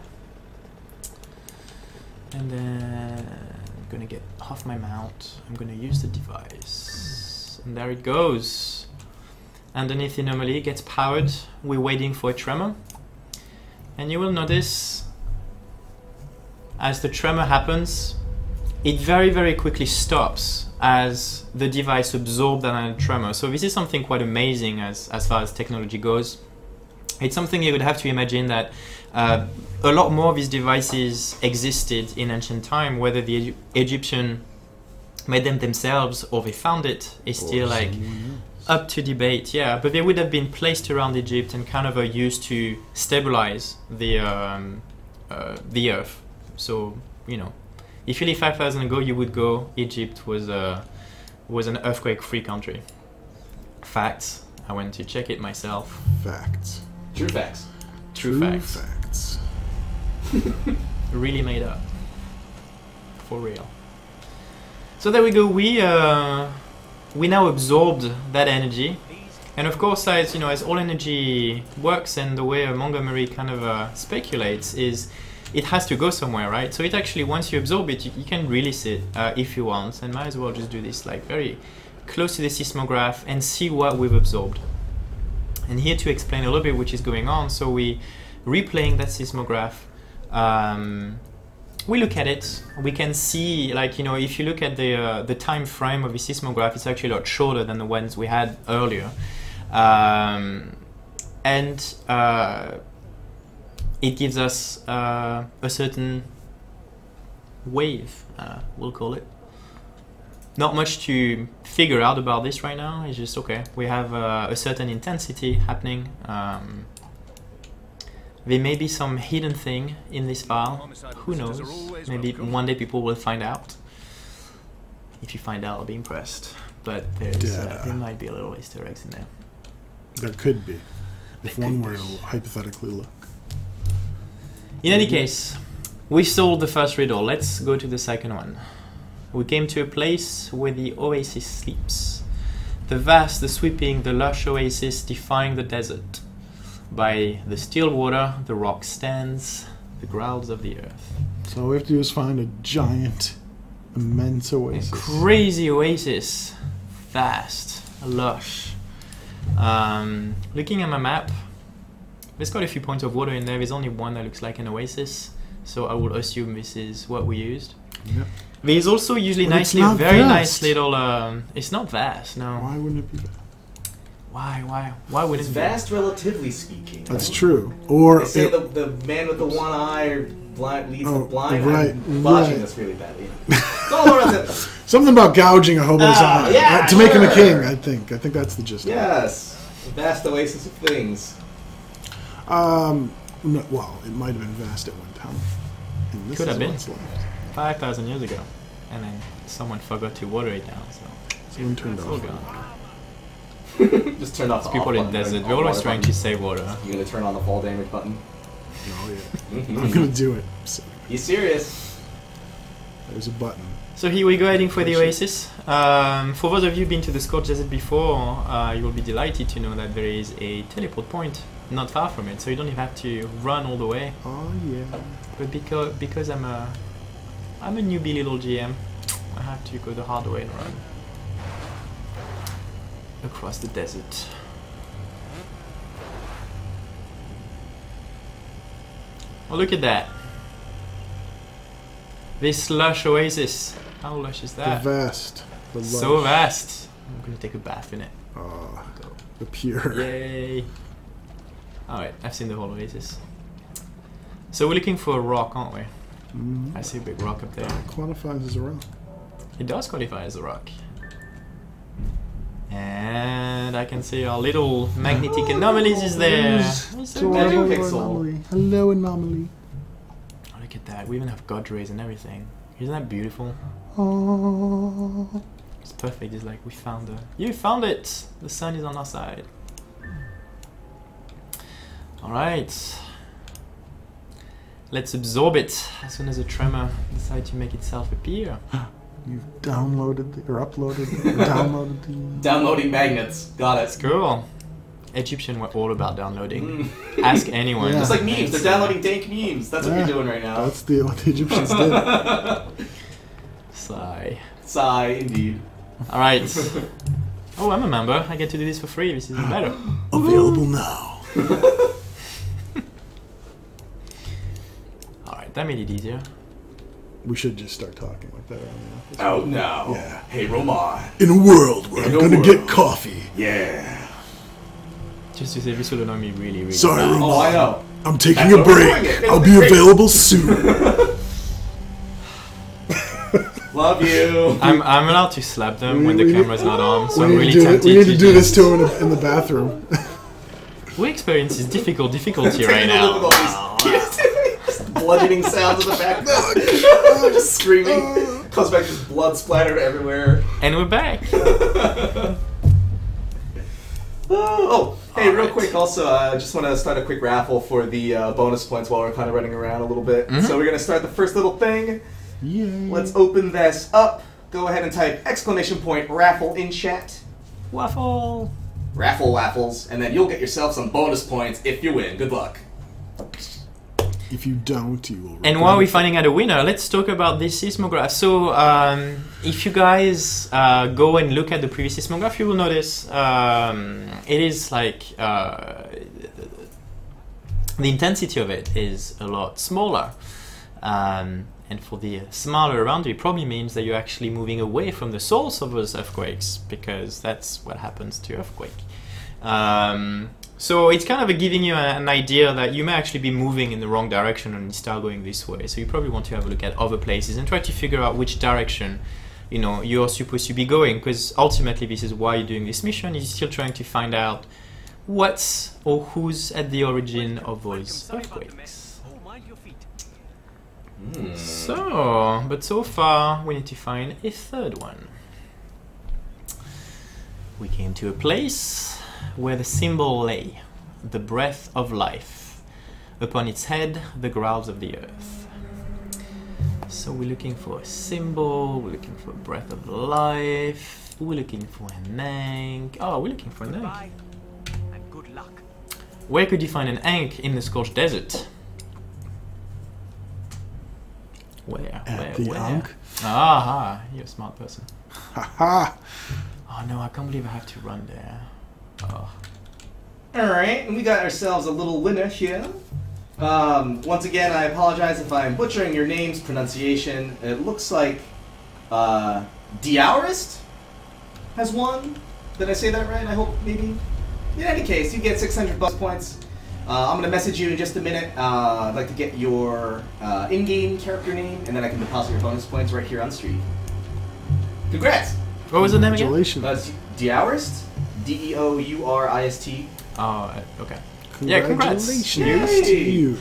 And then I'm going to get off my mount. I'm going to use the device. And there it goes. Underneath the anomaly, it gets powered. We're waiting for a tremor. And you will notice as the tremor happens, it very, very quickly stops as the device absorbs that tremor. So this is something quite amazing as, as far as technology goes. It's something you would have to imagine that uh, a lot more of these devices existed in ancient time. Whether the Egyptian made them themselves or they found it is still like up to debate. Yeah, but they would have been placed around Egypt and kind of uh, used to stabilize the um, uh, the earth. So you know, if you live five thousand ago, you would go Egypt was a was an earthquake-free country. Facts. I went to check it myself. Facts. True facts. True, True facts. facts. Really made up. For real. So there we go. We uh, we now absorbed that energy, and of course, as you know, as all energy works, and the way Montgomery kind of uh, speculates is, it has to go somewhere, right? So it actually, once you absorb it, you, you can release it uh, if you want, and might as well just do this like very close to the seismograph and see what we've absorbed. And here to explain a little bit which is going on, so we replaying that seismograph. Um, we look at it. We can see, like you know, if you look at the uh, the time frame of the seismograph, it's actually a lot shorter than the ones we had earlier, um, and uh, it gives us uh, a certain wave. Uh, we'll call it. Not much to figure out about this right now. It's just okay. We have uh, a certain intensity happening. Um, There may be some hidden thing in this file. Who knows? Maybe one day people will find out. If you find out, I'll be impressed. But there's, uh, there might be a little Easter eggs in there. There could be, if There one could were be. to hypothetically look. In any case, we solved the first riddle. Let's go to the second one. We came to a place where the oasis sleeps. The vast, the sweeping, the lush oasis defying the desert. By the still water, the rock stands, the growls of the earth. So all we have to do is find a giant, immense oasis. Crazy oasis. Vast, lush. Um, looking at my map, there's quite a few points of water in there. There's only one that looks like an oasis. So I would assume this is what we used. Yep. There's also usually But it's nicely, not very vast. nice little. Um, it's not vast, no. Why wouldn't it be vast? Why? Why? Why would It's it be? vast, relatively speaking. That's true. Or They say it- the, the man with the one eye or blind leads Oh, the blind. right, I'm botching right. this really badly. It's all around it. something about gouging a hobo's Ah, eye yeah, uh, to make him a sure. king. I think. I think that's the gist. of it. Yes, a vast oasis of things. Um. No, well, it might have been vast at one time. And this Could is have been. what's left. Five thousand years ago, and then someone forgot to water it down. So Someone turned it's all off. gone. Just turn off the People off in button, desert, off they're always water trying button. to save water. You gonna turn on the fall damage button? Oh yeah. Mhm. I'm gonna do it. So, You serious? there's a button. So here we go, heading for the oasis. Um, for those of you who've been to the Scorched Desert before, uh, you will be delighted to know that there is a teleport point not far from it, so you don't even have to run all the way. Oh yeah. But because because I'm a I'm a newbie little G M, I have to go the hard way and run across the desert. Oh, look at that! This lush oasis. How lush is The that? vast. The So lush. vast. I'm gonna take a bath in it. Ah, Go. the pure. Yay! Alright, I've seen the whole oasis. So we're looking for a rock, aren't we? Mhm. I see a big rock up there. Qualifies as a rock. It does qualify as a rock. And I can see our little magnetic anomalies is there. It's so Magic cute. pixel. anomaly. Hello anomaly. Oh, look at that. We even have god rays and everything. Isn't that beautiful? Oh. It's perfect. It's like we found the. You found it! The sun is on our side. Alright. Let's absorb it as soon as the tremor decides to make itself appear. You've downloaded the, or uploaded the, or downloaded the. Downloading magnets. Got That's it. cool. Egyptian were all about downloading. Mm. Ask anyone. Yeah. Just like memes. They're downloading dank memes. That's what Yeah. you're doing right now. That's the what the Egyptians did. Sigh. Sigh, indeed. Alright. Oh, I'm a member. I get to do this for free. This is even better. Available now. Alright, that made it easier. We should just start talking like that around the office. Oh no. Yeah. Hey, Roman. In a world where In I'm a gonna world. get coffee. Yeah. Just to say, this will annoy me really, really Sorry, bad. Roman. Oh, I know. I'm taking That's a what we're break. doing it. It'll I'll be be great. available soon. Love you. I'm, I'm allowed to slap them We- when the we- camera's not on, so we I'm need really to do, tempted we need to to do this just- to him in, the- in the bathroom. We experience is difficult difficulty right Technical now. difficulties. Just bludgeoning sounds in the back. Just screaming. Comes back, just blood splattered everywhere. And we're back. Oh, hey, real Alright. quick, also, I uh, just want to start a quick raffle for the uh, bonus points while we're kind of running around a little bit. Mhm. So we're going to start the first little thing. Yay. Let's open this up. Go ahead and type exclamation point raffle in chat. Waffle. Raffle waffles, and then you'll get yourself some bonus points if you win. Good luck. If you don't, you will. And while we're finding out a winner, let's talk about this seismograph. So, um, if you guys uh, go and look at the previous seismograph, you will notice um, it is like uh, the intensity of it is a lot smaller. Um, and for the smaller around you, it probably means that you're actually moving away from the source of those earthquakes, because that's what happens to earthquake. Um, so it's kind of giving you a, an idea that you may actually be moving in the wrong direction and you start going this way. So you probably want to have a look at other places and try to figure out which direction, you know, you're supposed to be going, because ultimately this is why you're doing this mission. You're still trying to find out What's or who's at the origin of those earthquakes? Hmm. So, but so far we need to find a third one. We came to a place where the symbol lay, the breath of life. Upon its head, the growls of the earth. So we're looking for a symbol, we're looking for a breath of life, we're looking for an ankh. Oh, we're looking for an ankh. And good luck. Where could you find an ankh in the scorched desert? Where? At where? the where? ankh? Aha, you're a smart person. Haha. Oh no, I can't believe I have to run there. Oh. Alright, and we got ourselves a little winner here. Um, once again, I apologize if I'm butchering your name's pronunciation. It looks like uh, Diarist has won. Did I say that right? I hope maybe. In any case, you get six hundred bucks points. Uh, I'm going to message you in just a minute. Uh, I'd like to get your uh, in-game character name, and then I can deposit your bonus points right here on stream. Congrats! What was the name again? Congratulations. That's Diarist. D E O U R I S T. Oh, uh, okay. Yeah, congrats. Congratulations to Yay. you.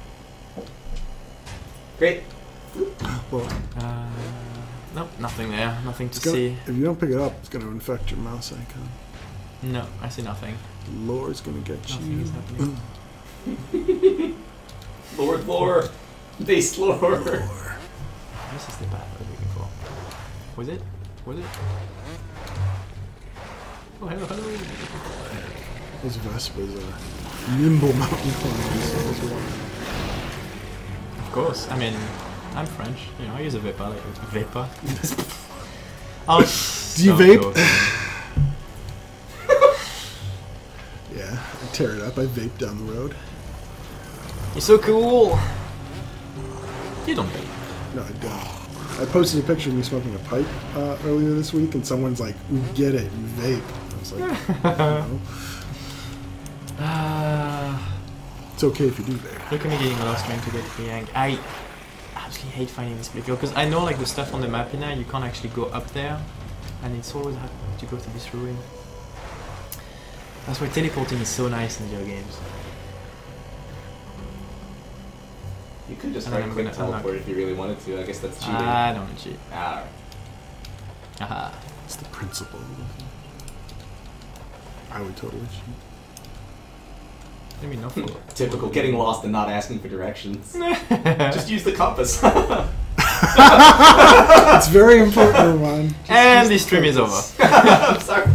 Great. Well, Uh, nope, nothing there. Nothing to it's gonna, see. if you don't pick it up, it's going to infect your mouse icon. No, I see nothing. Lore's going to get Nothing is you. happening. Lord, lore. Base lore. This is the path I was looking for. Was it? Was it? Oh, hello, hello. Those Vespas are nimble mountain climbers. Those are- Of course. I mean, I'm French. You know, I use a Vapor. Like Vapor. Oh, Do you so vape? joking. Yeah, I tear it up. I vape down the road. You're so cool. You don't vape. No, I don't. I posted a picture of me smoking a pipe uh, earlier this week, and someone's like, "We get it, you vape." I was like, no. Ah. "It's okay if you do vape." Look at me getting lost trying to get the yank. I absolutely hate finding this big because I know like the stuff on the map in there, you can't actually go up there, and it's always hard to go to this ruin. That's why teleporting is so nice in video games. You could just And then right I'm click gonna teleport unlock- if you really wanted to. I guess that's cheating. I don't cheat. Ah. Aha. It's the principle. I would totally cheat. Maybe not for. Typical, getting lost and not asking for directions. Just Just use the compass. It's very important, Roman. Just and use this stream is over. I'm sorry.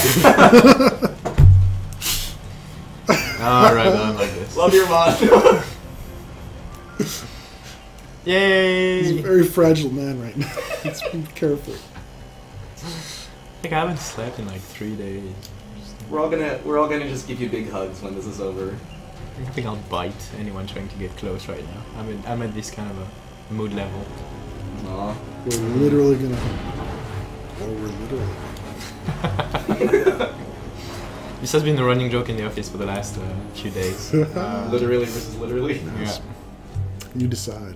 Alright, I'm like this. Love your mom. He's a Yay! very fragile man right now. Let's be careful. I think I haven't slept in like three days. We're all gonna we're all gonna just give you big hugs when this is over. I think I'll bite anyone trying to get close right now. I'm at, I'm at this kind of a mood level. Aw. We're literally gonna. Oh, we're literally. This has been a running joke in the office for the last uh, few days. Uh, Literally versus literally. yeah. You decide.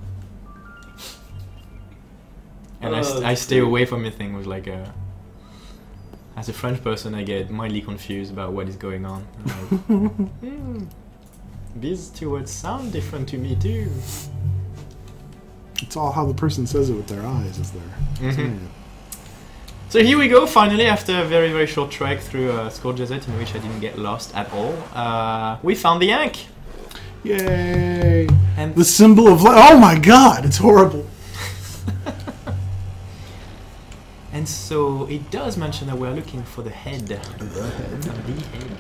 And I, st- I stay away from anything with like a... As a French person, I get mildly confused about what is going on. I'm like, hmm, these two words sound different to me too. It's all how the person says it with their eyes, is there? Mhm. So here we go, finally, after a very very short trek through a Scorched Desert in which I didn't get lost at all. Uh, we found the ankh! Yay! And The symbol of life. Oh my god, it's horrible. And so it does mention that we're looking for the head. The head. The head.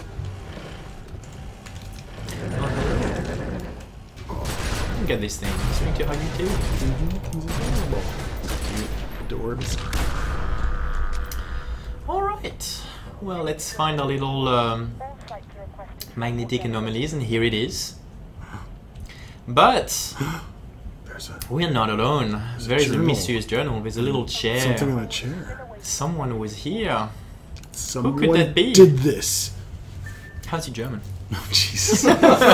Look at this thing. It's going to hug you too. Adorbs. Alright. Well, let's find our little um, magnetic anomalies, and here it is. But There's a we're not alone. There's a There is a journal. mysterious journal. There's a little chair. something on a chair. Someone was here. Someone that be? did this. How's he German? Oh, Jesus.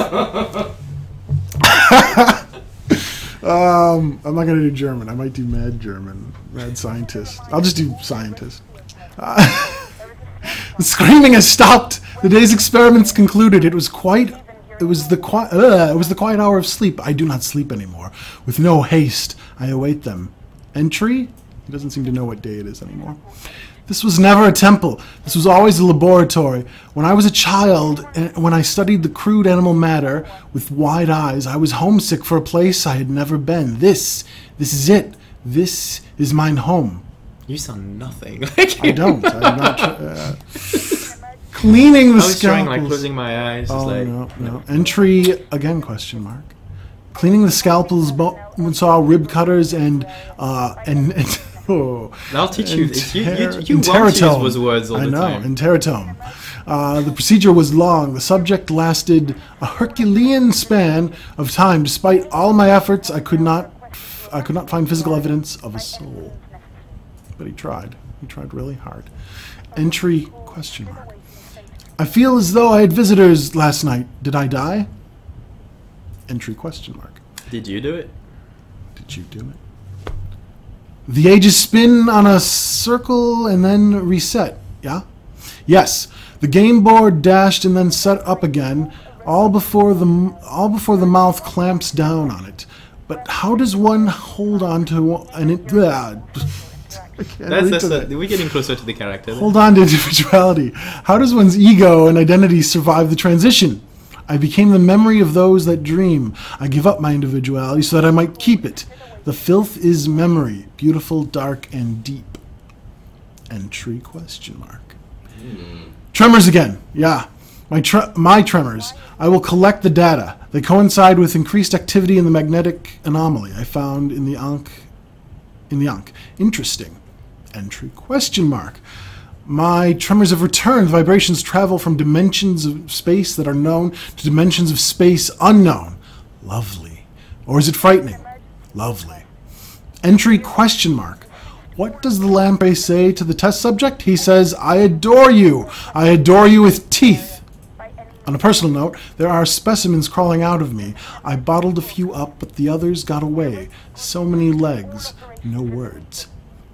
um, I'm not gonna do German. I might do Mad German, Mad Scientist. I'll just do Scientist. Uh, The screaming has stopped. The day's experiments concluded. It was quite. It was the quiet. Uh, it was the quiet hour of sleep. I do not sleep anymore. With no haste, I await them. Entry? He doesn't seem to know what day it is anymore. This was never a temple. This was always a laboratory. When I was a child, and when I studied the crude animal matter with wide eyes, I was homesick for a place I had never been. This, this is it. This is mine home. You sound nothing. I don't. I'm not. Uh, cleaning the I was scalpels. trying, like closing my eyes. Oh It's like, no, no. Entry again? Question mark. Cleaning the scalpels, bone saw, rib cutters, and uh, and. and oh, I'll teach you. It's, you you, you want to Interatome. use those words all I the know, time. Interatome. Uh, the procedure was long. The subject lasted a Herculean span of time. Despite all my efforts, I could not, I could not find physical evidence of a soul. But he tried. He tried really hard. Entry? Question mark. I feel as though I had visitors last night. Did I die? Entry? Question mark. Did you do it? Did you do it? The ages spin on a circle and then reset. Yeah? Yes. The game board dashed and then set up again, all before the all before the mouth clamps down on it. But how does one hold on to an it? Uh, That's, that's a, we're getting closer to the character. Hold on to individuality. How does one's ego and identity survive the transition? I became the memory of those that dream. I give up my individuality so that I might keep it. The filth is memory, beautiful, dark, and deep. Entry? Question mark. Mm. Tremors again. Yeah, my tre my tremors. I will collect the data. They coincide with increased activity in the magnetic anomaly I found in the Ankh. In the Ankh. Interesting. Entry? Question mark. My tremors have returned. Vibrations travel from dimensions of space that are known to dimensions of space unknown. Lovely. Or is it frightening? Lovely. Entry? Question mark. What does the lamprey say to the test subject? He says, I adore you. I adore you with teeth. On a personal note, there are specimens crawling out of me. I bottled a few up, but the others got away. So many legs. No words.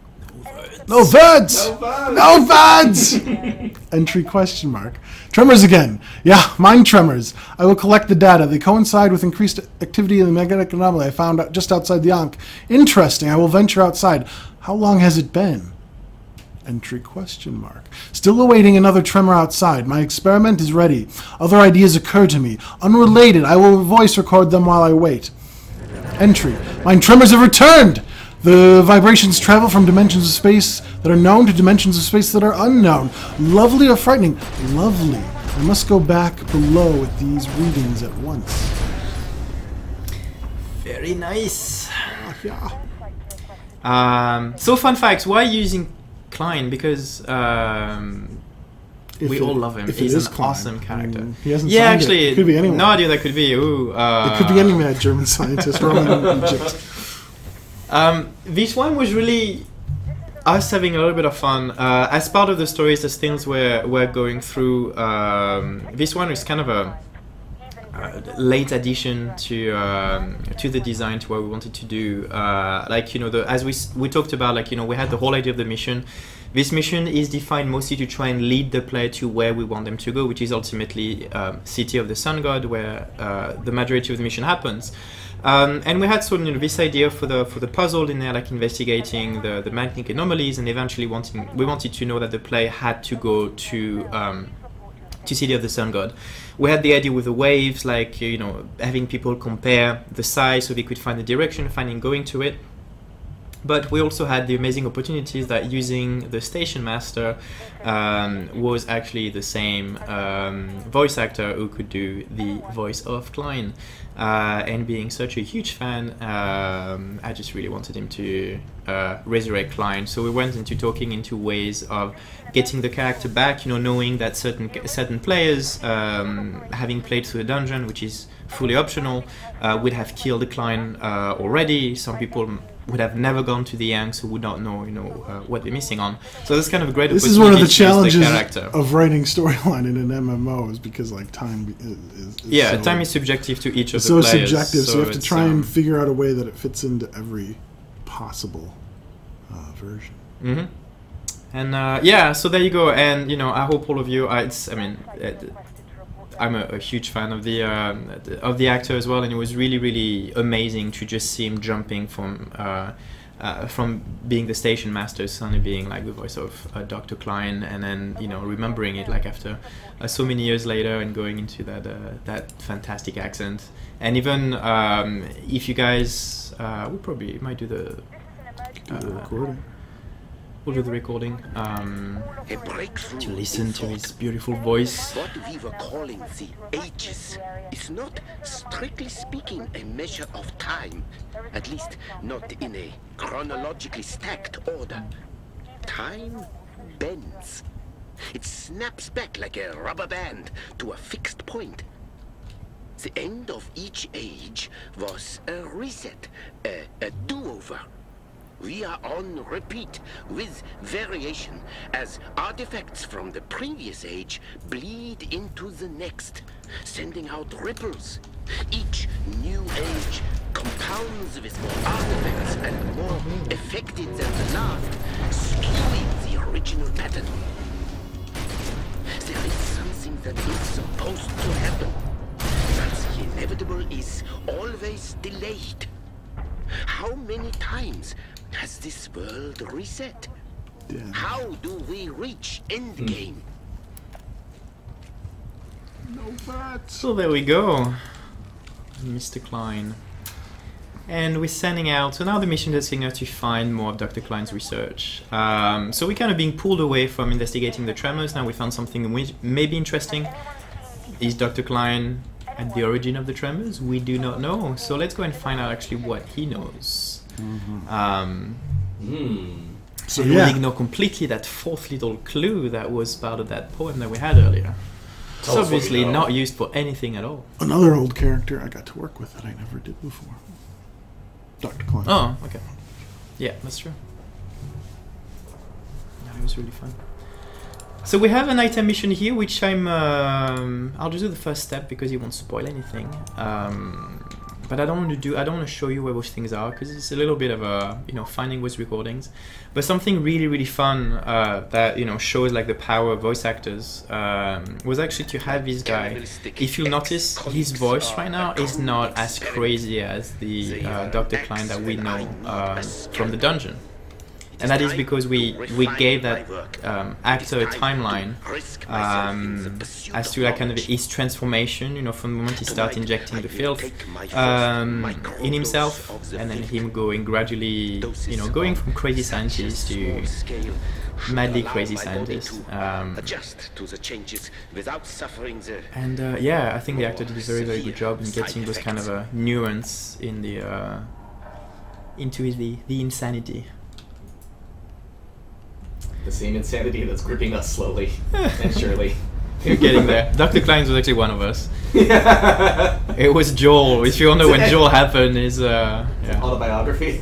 No words! No words! Entry? Question mark. Tremors again. Yeah, mine tremors. I will collect the data. They coincide with increased activity in the magnetic anomaly I found out just outside the Ankh. Interesting. I will venture outside. How long has it been? Entry? Question mark. Still awaiting another tremor outside. My experiment is ready. Other ideas occur to me. Unrelated. I will voice record them while I wait. Entry. Mine tremors have returned! The vibrations travel from dimensions of space that are known to dimensions of space that are unknown. Lovely or frightening? Lovely. I must go back below with these readings at once. Very nice. Oh, yeah. Um, so fun facts. Why using Klein? Because um, we it, all love him. If He's it is an Klein, awesome character. I mean, he hasn't yeah, signed actually, it. It could be anyone. No idea that could be. Ooh, uh, it could be any mad German scientist roaming in Egypt. Um, this one was really us having a little bit of fun. Uh, as part of the stories, as things we're, we're going through, um, this one is kind of a uh, late addition to um, to the design, to what we wanted to do. Uh, like, you know, the, as we, we talked about, like, you know, we had the whole idea of the mission. This mission is defined mostly to try and lead the player to where we want them to go, which is ultimately um, City of the Sun God, where uh, the majority of the mission happens. Um, and we had sort of, you know, this idea for the for the puzzle in there, like investigating the the magnetic anomalies, and eventually wanting we wanted to know that the player had to go to um, to City of the Sun God. We had the idea with the waves, like, you know, having people compare the size so they could find the direction, finding going to it. But we also had the amazing opportunities that using the station master um, was actually the same um, voice actor who could do the voice of Klein. Uh, and being such a huge fan, um, I just really wanted him to uh, resurrect Klein. So we went into talking into ways of getting the character back, you know, knowing that certain certain players, um, having played through the dungeon, which is fully optional, uh, would have killed Klein uh, already. Some people would have never gone to the Yanks, who would not know, you know, uh, what they're missing on. So that's kind of a great this opportunity. This is one of the challenges the of writing storyline in an M M O, is because like time is, is, is yeah, so, time is subjective to each of the so players. subjective, so, so you have to try um, and figure out a way that it fits into every possible uh, version. Mm-hmm. And uh, yeah, so there you go. And you know, I hope all of you. Uh, it's, I mean, it, I'm a, a huge fan of the uh, of the actor as well, and it was really, really amazing to just see him jumping from uh, uh, from being the station master, suddenly being like the voice of uh, Doctor Klein, and then you know remembering it like after uh, so many years later, and going into that uh, that fantastic accent. And even um, if you guys, uh, we probably might do the. Do the recording. We'll do the recording um, A breakthrough to listen in to thought. his beautiful voice. What we were calling the ages is not, strictly speaking, a measure of time. At least not in a chronologically stacked order. Time bends. It snaps back like a rubber band to a fixed point. The end of each age was a reset, a, a do-over. We are on repeat, with variation, as artifacts from the previous age bleed into the next, sending out ripples. Each new age compounds with more artifacts and more affected than the last, skewing the original pattern. There is something that is supposed to happen, but the inevitable is always delayed. How many times has this world reset? Yeah. How do we reach endgame? No bats. So there we go, Mister Klein. And we're sending out, so now the mission is asking us to find more of Doctor Klein's research. Um, so we're kind of being pulled away from investigating the tremors. Now we found something which may be interesting. Is Doctor Klein at the origin of the tremors? We do not know. So let's go and find out actually what he knows. Mm-hmm. Um, Hmm. So and yeah. we'll ignore completely that fourth little clue that was part of that poem that we had earlier. It's Tell us what you obviously know. not used for anything at all. Another old character I got to work with that I never did before. Doctor Klein. Oh, okay. Yeah, that's true. Yeah, it was really fun. So we have an item mission here, which I'm... Um, I'll just do the first step because it won't spoil anything. Um, but I don't want to do... I don't want to show you where those things are because it's a little bit of a, you know, finding those recordings. But something really, really fun uh, that, you know, shows like the power of voice actors um, was actually to have this guy. If you notice, his voice right now is not as crazy as the uh, Doctor Klein that we know uh, from the dungeon. And that is because we we gave that um, actor a timeline um, as to like kind of his transformation, you know, from the moment he started injecting the filth um, in himself, and then him going gradually, you know, going from crazy scientist to madly crazy scientist. Um, and uh, yeah, I think the actor did a very very good job in getting those kind of a nuance in the uh, into the the insanity. The same insanity that's gripping us slowly and surely. You're getting there. Doctor Klein's was actually one of us. It was Joel. If you wonder when Joel happened, is uh, yeah. Autobiography.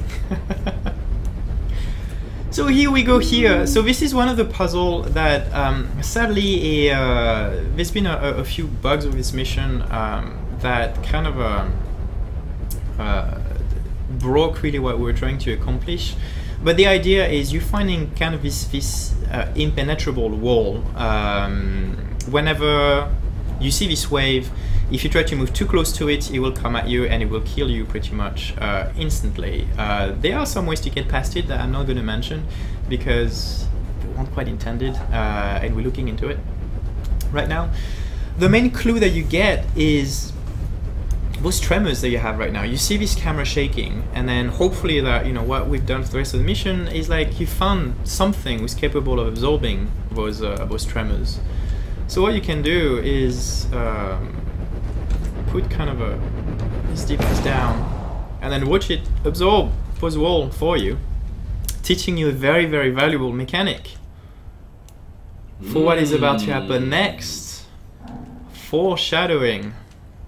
So here we go here. So this is one of the puzzle that um, sadly a, uh, there's been a, a few bugs with this mission um, that kind of uh, uh, broke really what we were trying to accomplish. But the idea is you're finding kind of this, this uh, impenetrable wall. Um, whenever you see this wave, if you try to move too close to it, it will come at you and it will kill you pretty much uh, instantly. Uh, there are some ways to get past it that I'm not going to mention because they weren't quite intended, uh, and we're looking into it right now. The main clue that you get is those tremors that you have right now. You see this camera shaking, and then hopefully that, you know, what we've done for the rest of the mission is like you found something who's capable of absorbing those uh, those tremors. So what you can do is um, put kind of a this device down, and then watch it absorb those wall for you, teaching you a very very valuable mechanic for mm. what is about to happen next. Foreshadowing.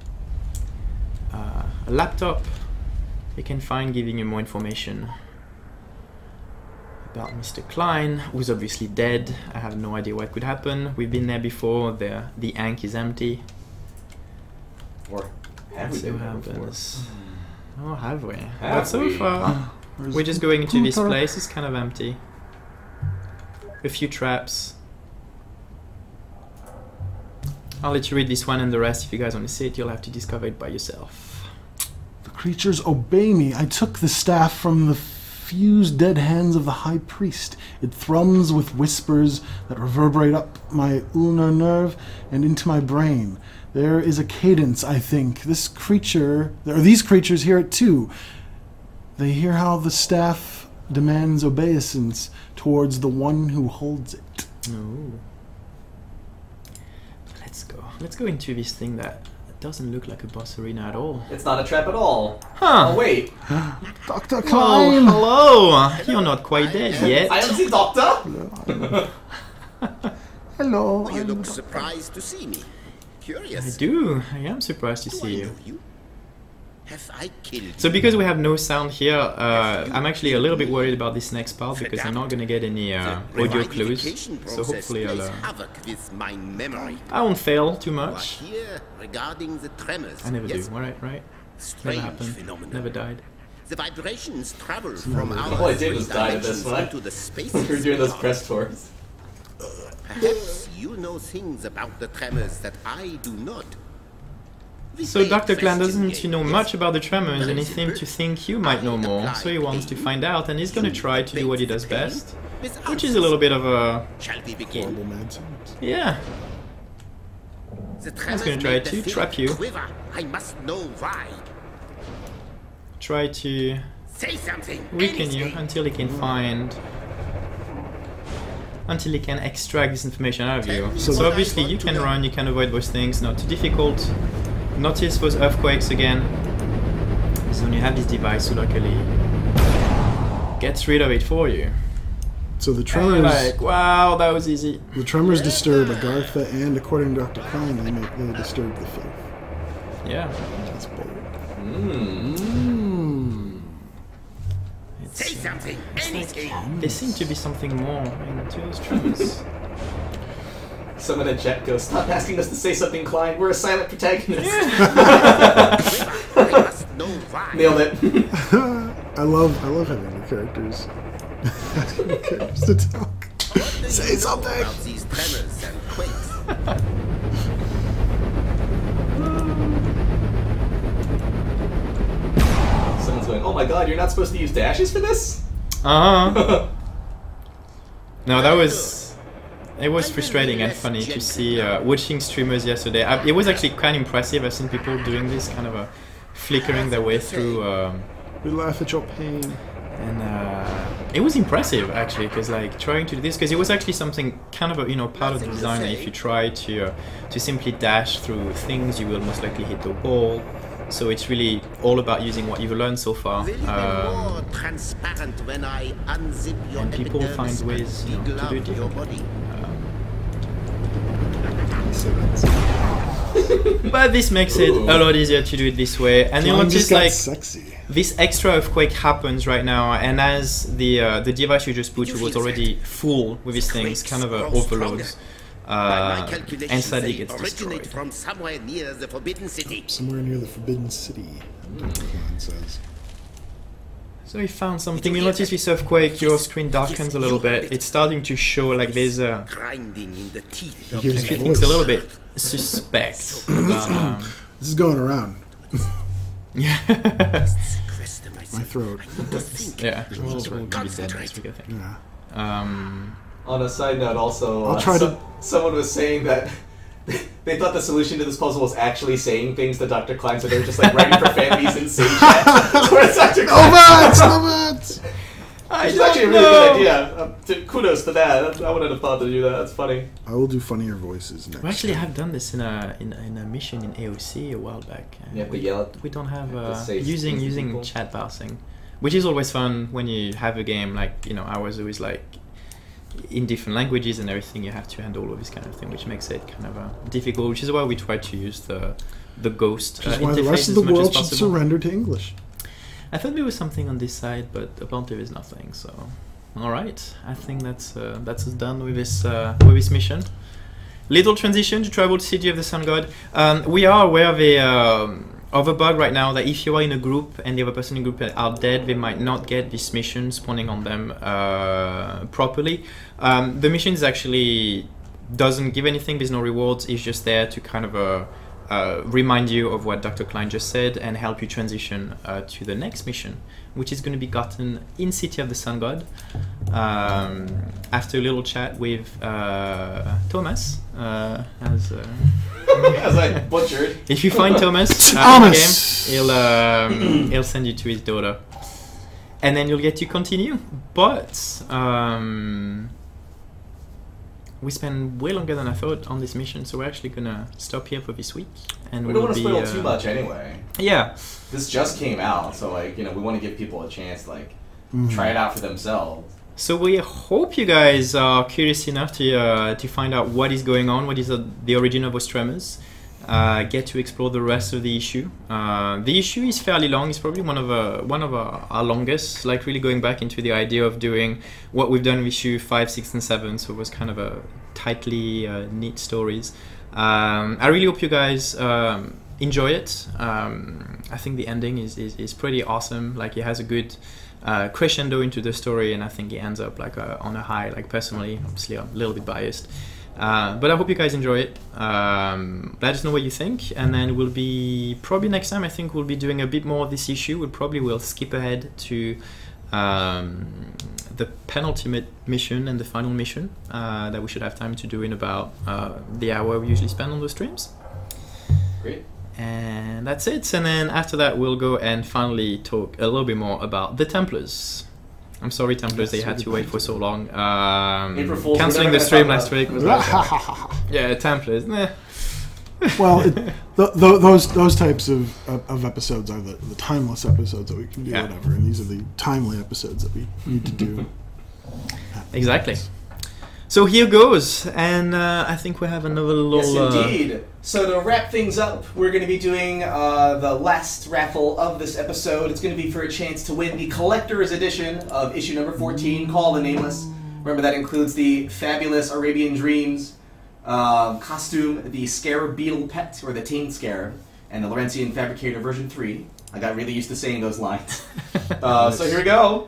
A laptop you can find giving you more information about Mister Klein, who's obviously dead. I have no idea what could happen. We've been there before. The the tank is empty. Or have we So been there happens. Oh, have we? Have but so we? far, we're just going into this place. It's kind of empty. a few traps. I'll let you read this one, and the rest, if you guys want to see it, you'll have to discover it by yourself. The creatures obey me. I took the staff from the fused dead hands of the high priest. It thrums with whispers that reverberate up my ulnar nerve and into my brain. There is a cadence, I think. This creature, or these creatures hear it too. They hear how the staff demands obeisance towards the one who holds it. Oh. Let's go. Let's go into this thing that doesn't look like a boss arena at all. It's not a trap at all. Huh. Oh, wait. Doctor Oh, Klein! hello! You're not quite dead yet. I am the doctor. Hello. You I'm look the surprised to see me. I Curious. do. I am surprised to Do I see know you. you? Have I killed So you? because we have no sound here, uh, I'm actually a little bit worried about this next part because I'm not going to get any uh, The audio clues. revivification So process hopefully I'll, plays uh, havoc with my memory. I won't fail too You are much. here regarding the tremors. I never yes, do. Right, right. Strange Never happened. phenomenon. Never died. The vibrations travel from our All I did three was die to this dimensions one. into the space. We were doing those press tours. Perhaps you know things about the tremors that I do not. We So play a Doctor Clan question doesn't game, you know yes. much about the tremors, and he seems to think you might know more. So he wants to find out, and he's going to try to do what he does best, which is a little bit of a Shall we begin? horrible mad science. yeah. The gonna tremors try made to the field trap you. quiver. I must know why. Try to Say something. weaken you anything. until he can find, until he can extract this information out of you. So So obviously you can run, you can avoid those things. Not too difficult. Notice those earthquakes again. So when you have this device, so luckily gets rid of it for you. So the And tremors, like, wow, that was easy. the tremors disturb Agartha, and according to Doctor Klein, they make they disturb the faith. Yeah. That's bold. Mm. Mm. It's, Say uh, something. Anything. there seems to be something more into those tremors. Someone in chat goes, stop asking us to say something, Klein. We're a silent protagonist. I must know why. Nailed it. I love I love having new characters. Asking new characters to talk. What do Say you know something. about these tremors and quakes? Someone's going, oh my god, you're not supposed to use dashes for this? Uh-huh. No, that was... It was frustrating and funny to see uh, watching streamers yesterday. I, it was actually quite impressive. I've seen people doing this kind of a flickering their way through, um, We laugh at your pain. and uh, it was impressive actually, because like trying to do this, because it was actually something kind of a, you know, part of the design that if you try to uh, to simply dash through things, you will most likely hit the wall. So it's really all about using what you've learned so far. Will you be Um, more transparent when I unzip your and people epidermis find ways, and you know, to do deglove it your differently. body? But this makes it Ooh. a lot easier to do it this way, and you'll Klein notice just got like sexy. this extra earthquake happens right now, and as the uh, the device you just put You was feel already full with these things, kind of uh, overloads, By my uh, calculations, and suddenly they gets originate destroyed. from somewhere near the Forbidden City. Somewhere near the Forbidden City, Doctor Klein says. So we found something. You'll notice this earthquake, your screen darkens a little bit. It's starting to show like there's a Grinding in the teeth He of hears the his few voice. things a little bit suspect about. Um, This is going around yeah. crest of my throat. Yeah. We'll- We'll, we'll we'll be dead next week, I think. Yeah. Um, On a side note, also, I'll uh, try to- so- someone was saying that they thought the solution to this puzzle was actually saying things to Doctor Klein, so they were just like writing for fan reasons, saying chat. Whereas Doctor No Klein, bats! No bats! I it's don't actually a really know. good idea. Uh, to, kudos to that. I wouldn't have thought to do that. That's funny. I will do funnier voices next. We actually time. have done this in a in, a- in a mission in A O C a while back. Uh, You have to we, yell at- we don't have you have to uh, say using things to using people. chat parsing, which is always fun when you have a game like you know ours always like in different languages and everything. You have to handle all this kind of thing, which makes it kind of uh, difficult. Which is why we try to use the the ghost Which uh, is why the interface rest of as the much as world should possible. surrender to English. I thought there was something on this side, but apparently there's nothing. So, all right, I think that's uh, that's us done with this uh, with this mission. Little transition to travel to City of the Sun God. Um, we are aware of a um, of a bug right now that if you are in a group and the other person in the group are dead, they might not get this mission spawning on them uh, properly. Um, the mission is actually doesn't give anything. There's no rewards. It's just there to kind of uh, uh, remind you of what Doctor Klein just said and help you transition uh, to the next mission, which is going to be gotten in City of the Sun God. Um, after a little chat with uh, Thomas, uh, as uh, As I butchered. if you find Thomas, uh, Thomas! in the game, he'll um, he'll send you to his daughter, and then you'll get to continue. But um, we spent way longer than I thought on this mission, so we're actually gonna stop here for this week. And We don't we'll want to be, spoil uh, too much anyway. Yeah. This just came out, so like, you know, we want to give people a chance to like Mhm. try it out for themselves. So we hope you guys are curious enough to uh, to find out what is going on, what is uh, the origin of those tremors, uh, get to explore the rest of the issue. Uh, the issue is fairly long. It's probably one of uh, one of our, our longest. Like really going back into the idea of doing what we've done with issue five, six, and seven. So it was kind of a tightly uh, neat stories. Um, I really hope you guys um, enjoy it. Um, I think the ending is, is is pretty awesome. Like it has a good Uh, crescendo into the story, and I think it ends up like uh, on a high. Like personally, obviously, I'm a little bit biased, uh, but I hope you guys enjoy it. Um, let us know what you think, and then we'll be probably next time. I think we'll be doing a bit more of this issue. We'll probably will skip ahead to um, the penultimate mission and the final mission uh, that we should have time to do in about uh, the hour we usually spend on those streams. Great. And that's it. And then after that, we'll go and finally talk a little bit more about the Templars. I'm sorry, Templars, Yes, they had we to did wait for so long. Um, April Fools, canceling we're the never stream gonna last talk week. about it. Yeah, Templars. Nah. Well, it, th- th- those those types of, of, of episodes are the, the timeless episodes that we can do Yeah. whatever, and these are the timely episodes that we need to do. Exactly. So here goes, and uh, I think we have another little. Yes, uh, indeed. So to wrap things up, we're going to be doing uh, the last raffle of this episode. It's going to be for a chance to win the collector's edition of issue number fourteen, called The Nameless. Remember, that includes the fabulous Arabian Dreams uh, costume, the Scarab Beetle Pet, or the Tamed Scarab, and the Laurentian Fabricator version three. I got really used to saying those lines. uh, so here we go.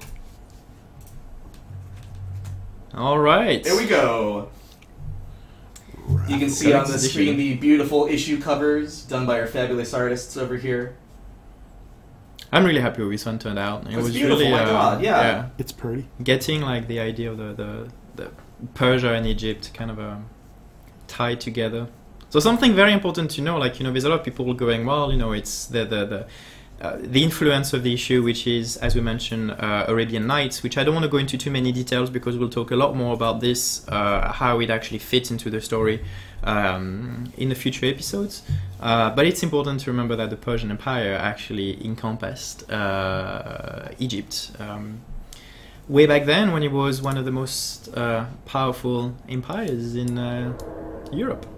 All right. There we go. You can see on the Edition. screen the beautiful issue covers done by our fabulous artists over here. I'm really happy with this one turned out. It It's was beautiful, really, my uh, God, yeah. It's pretty. getting like the idea of the, the, the Persia and Egypt kind of uh, tied together. So something very important to know, like, you know, there's a lot of people going, well, you know, it's the the the, uh, the influence of the issue, which is, as we mentioned, uh, Arabian Nights, which I don't want to go into too many details because we'll talk a lot more about this, uh, how it actually fits into the story um, in the future episodes. Uh, but it's important to remember that the Persian Empire actually encompassed uh, Egypt um, way back then, when it was one of the most uh, powerful empires in uh, Europe.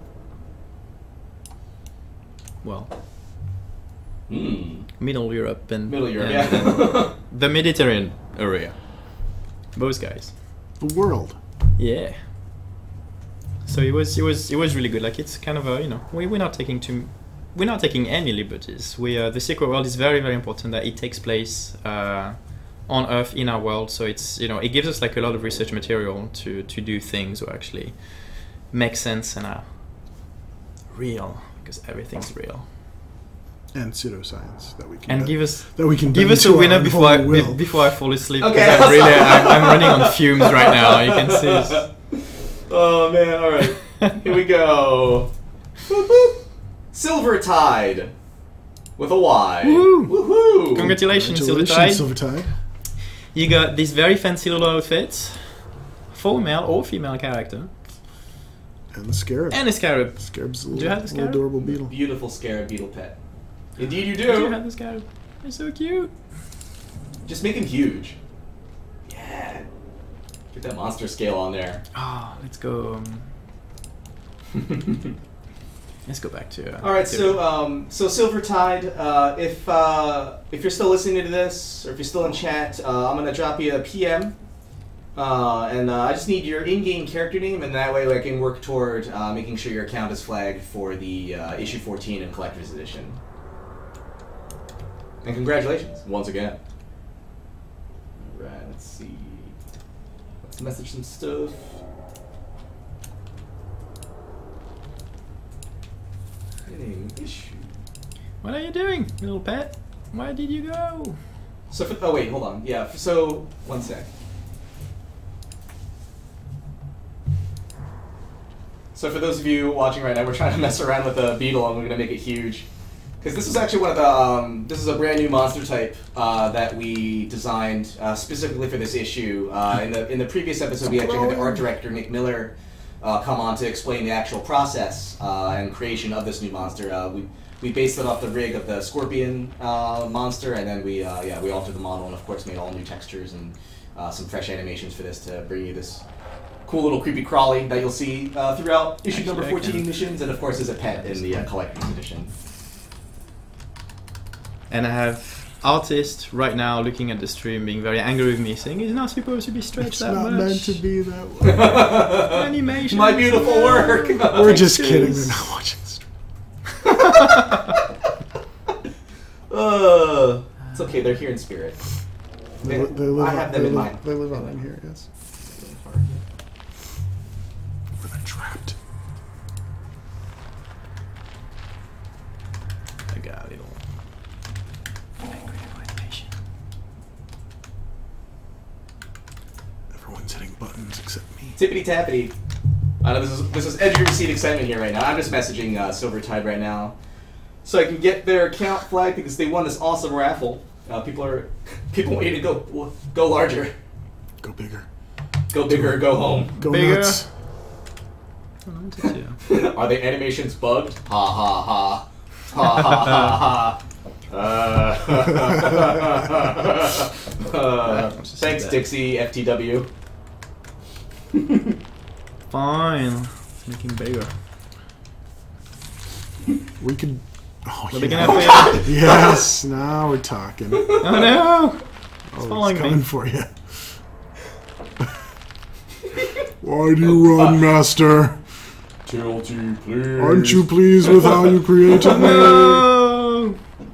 Well, Hmm. Middle Europe and Middle Europe, and, yeah. and the Mediterranean area. Those guys. The world. Yeah. So it was it was it was really good. Like, it's kind of a, you know, we we're not taking too we're not taking any liberties. We uh, the Secret World is very very important that it takes place uh, on Earth, in our world. So it's, you know, it gives us like a lot of research material to to do things or actually make sense and are real, because everything's real. And pseudoscience that we can And uh, give us that we can give bend us a to winner our before I holy will. be- before I fall asleep. Okay, Because I'm really I'm, I'm running on fumes right now. You can see. It's, Oh man, alright. Here we go. Boop, boop. Silver Tide. With a Y. Woohoo! Woohoo! Congratulations, Congratulations, Silvertide. Silvertide. You got this very fancy little outfit for male or female character, And the scarab. and a scarab. Scarab's a Do you little, have the little scarab? adorable beetle. Beautiful Scarab Beetle Pet. Indeed you Do you do. have the scarab? You're so cute. Just make him huge. Yeah. Get that monster scale on there. Oh, let's go. Um, let's go back to. Uh, All right, to- so um, so Silvertide, uh, if uh, if you're still listening to this, or if you're still in chat, uh, I'm gonna drop you a P M, uh, and uh, I just need your in-game character name, and that way I can work toward uh, making sure your account is flagged for the uh, issue fourteen and collector's edition. And congratulations, once again. Alright, let's see. Let's message some stuff. Hitting issue. What are you doing, little pet? Where did you go? So, for, oh wait, hold on. Yeah, so, one sec. So for those of you watching right now, we're trying to mess around with the beetle and we're going to make it huge. Because this is actually one of the, um, this is a brand new monster type uh, that we designed uh, specifically for this issue. Uh, in the in the previous episode, we actually had the art director, Nick Miller, uh, come on to explain the actual process uh, and creation of this new monster. Uh, we we based it off the rig of the scorpion uh, monster, and then we uh, yeah we altered the model and of course made all new textures and uh, some fresh animations for this to bring you this cool little creepy crawly that you'll see uh, throughout issue number fourteen missions, and of course as a pet in the uh, collector's edition. And I have artists right now looking at the stream being very angry with me, saying it's not supposed to be stretched It's that not much. meant to be that way. Animation. My beautiful no. work. We're just kidding. They're not watching the stream. uh, it's okay. They're here in spirit. They, They- they live I on, have them they in live, mind. They live on in here, yes. We're trapped. I got a little angry animation. Everyone's hitting buttons except me. Tippity tappity. I know this is this is edge of your seat excitement here right now. I'm just messaging uh, Silvertide right now, so I can get their account flagged because they won this awesome raffle. Uh, people are people want you to go go larger, Go bigger. go bigger, or go home. Go Bigger. nuts. I don't want it to. Are the animations bugged? Ha ha ha. Ha ha ha ha. Uh, uh, thanks, Dixie, F T W. Fine. It's making bigger. We could. Oh, We're big yeah. enough for you. Yes, now we're talking. Oh no! It's Oh, following it's coming me. for you. Why do you run, master? Tilty, please. Aren't you pleased with how you created me? No!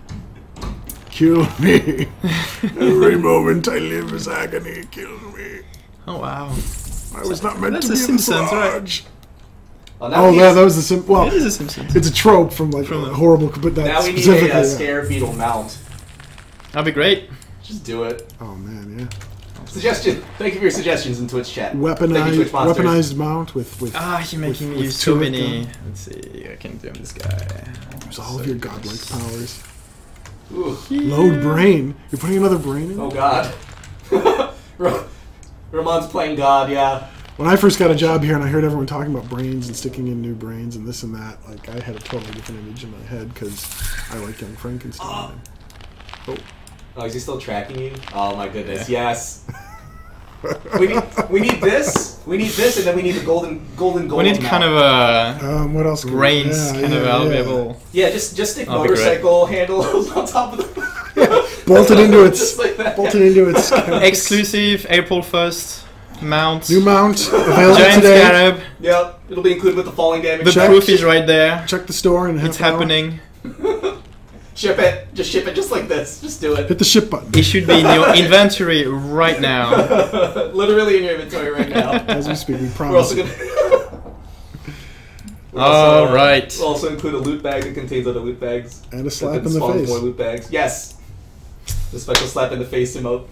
Kill me. Every moment I live is agony. Kill me. Oh wow. I was not meant That's to the be Simpsons, this right? large. Well, now Oh, we yeah, need- that was the sim. Well, It is a Simpsons. it's a trope from like From a the- horrible, but that Now we need specifically. a uh, yeah. scare beetle mount. That'd be great. Just do it. Oh man, yeah. Suggestion. Thank you for your suggestions in Twitch chat. Thank you, Weaponized, Twitch monsters. weaponized mount with with, Ah, you're making with- me with use so turret many. gun. Let's see, I can do this guy. Use all of your godlike powers. Ooh. Load brain. You're putting another brain in. Oh God. Ra- Ramon's playing God. Yeah. When I first got a job here and I heard everyone talking about brains and sticking in new brains and this and that, like I had a totally different image in my head because I like Young Frankenstein. Oh, Oh, is he still tracking you? Oh my goodness. Yes. we need we need this. We need this, and then we need the golden golden gold. We need kind of a um, what else? can we- brains yeah, kind of yeah, yeah. valuable. Yeah, just just stick That'll be great. motorcycle handles on top of the. Bolted into its Just like that. bolted into its canvas. Exclusive April first mount. New mount available Giant today. scarab. Yep, it'll be included with the falling damage. The Check. proof is right there. Check the store and It's happening. Ship it. Just ship it, just like this. Just do it. Hit the ship button It should be in your inventory right now. Literally in your inventory right now. as we speak. We We're promise. also gonna. We're All also, uh, right. We'll also include a loot bag that contains other loot bags. And a That slap then in the spawns face. more loot bags. Yes. The special slap in the face emote.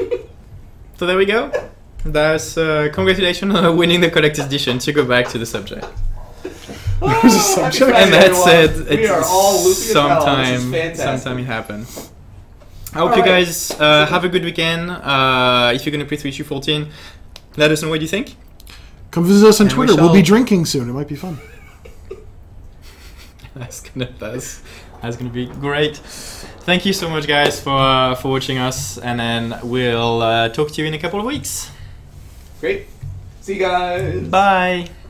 So there we go. That's uh, congratulations on winning the collector's edition. To go back to the subject. There's a subject. Happy And Friday, that's everyone. it. We are all looping as hell. This is sometime, fantastic. sometime it happens. I hope All you right. guys uh, have a good weekend. Uh, if you're gonna play through issue fourteen, let us know what you think. Come visit us on And we Twitter. We'll shall- be drinking soon. It might be fun. That's gonna that's that's gonna be great. Thank you so much, guys, for uh, for watching us, and then we'll uh, talk to you in a couple of weeks. Great. See you guys. Bye.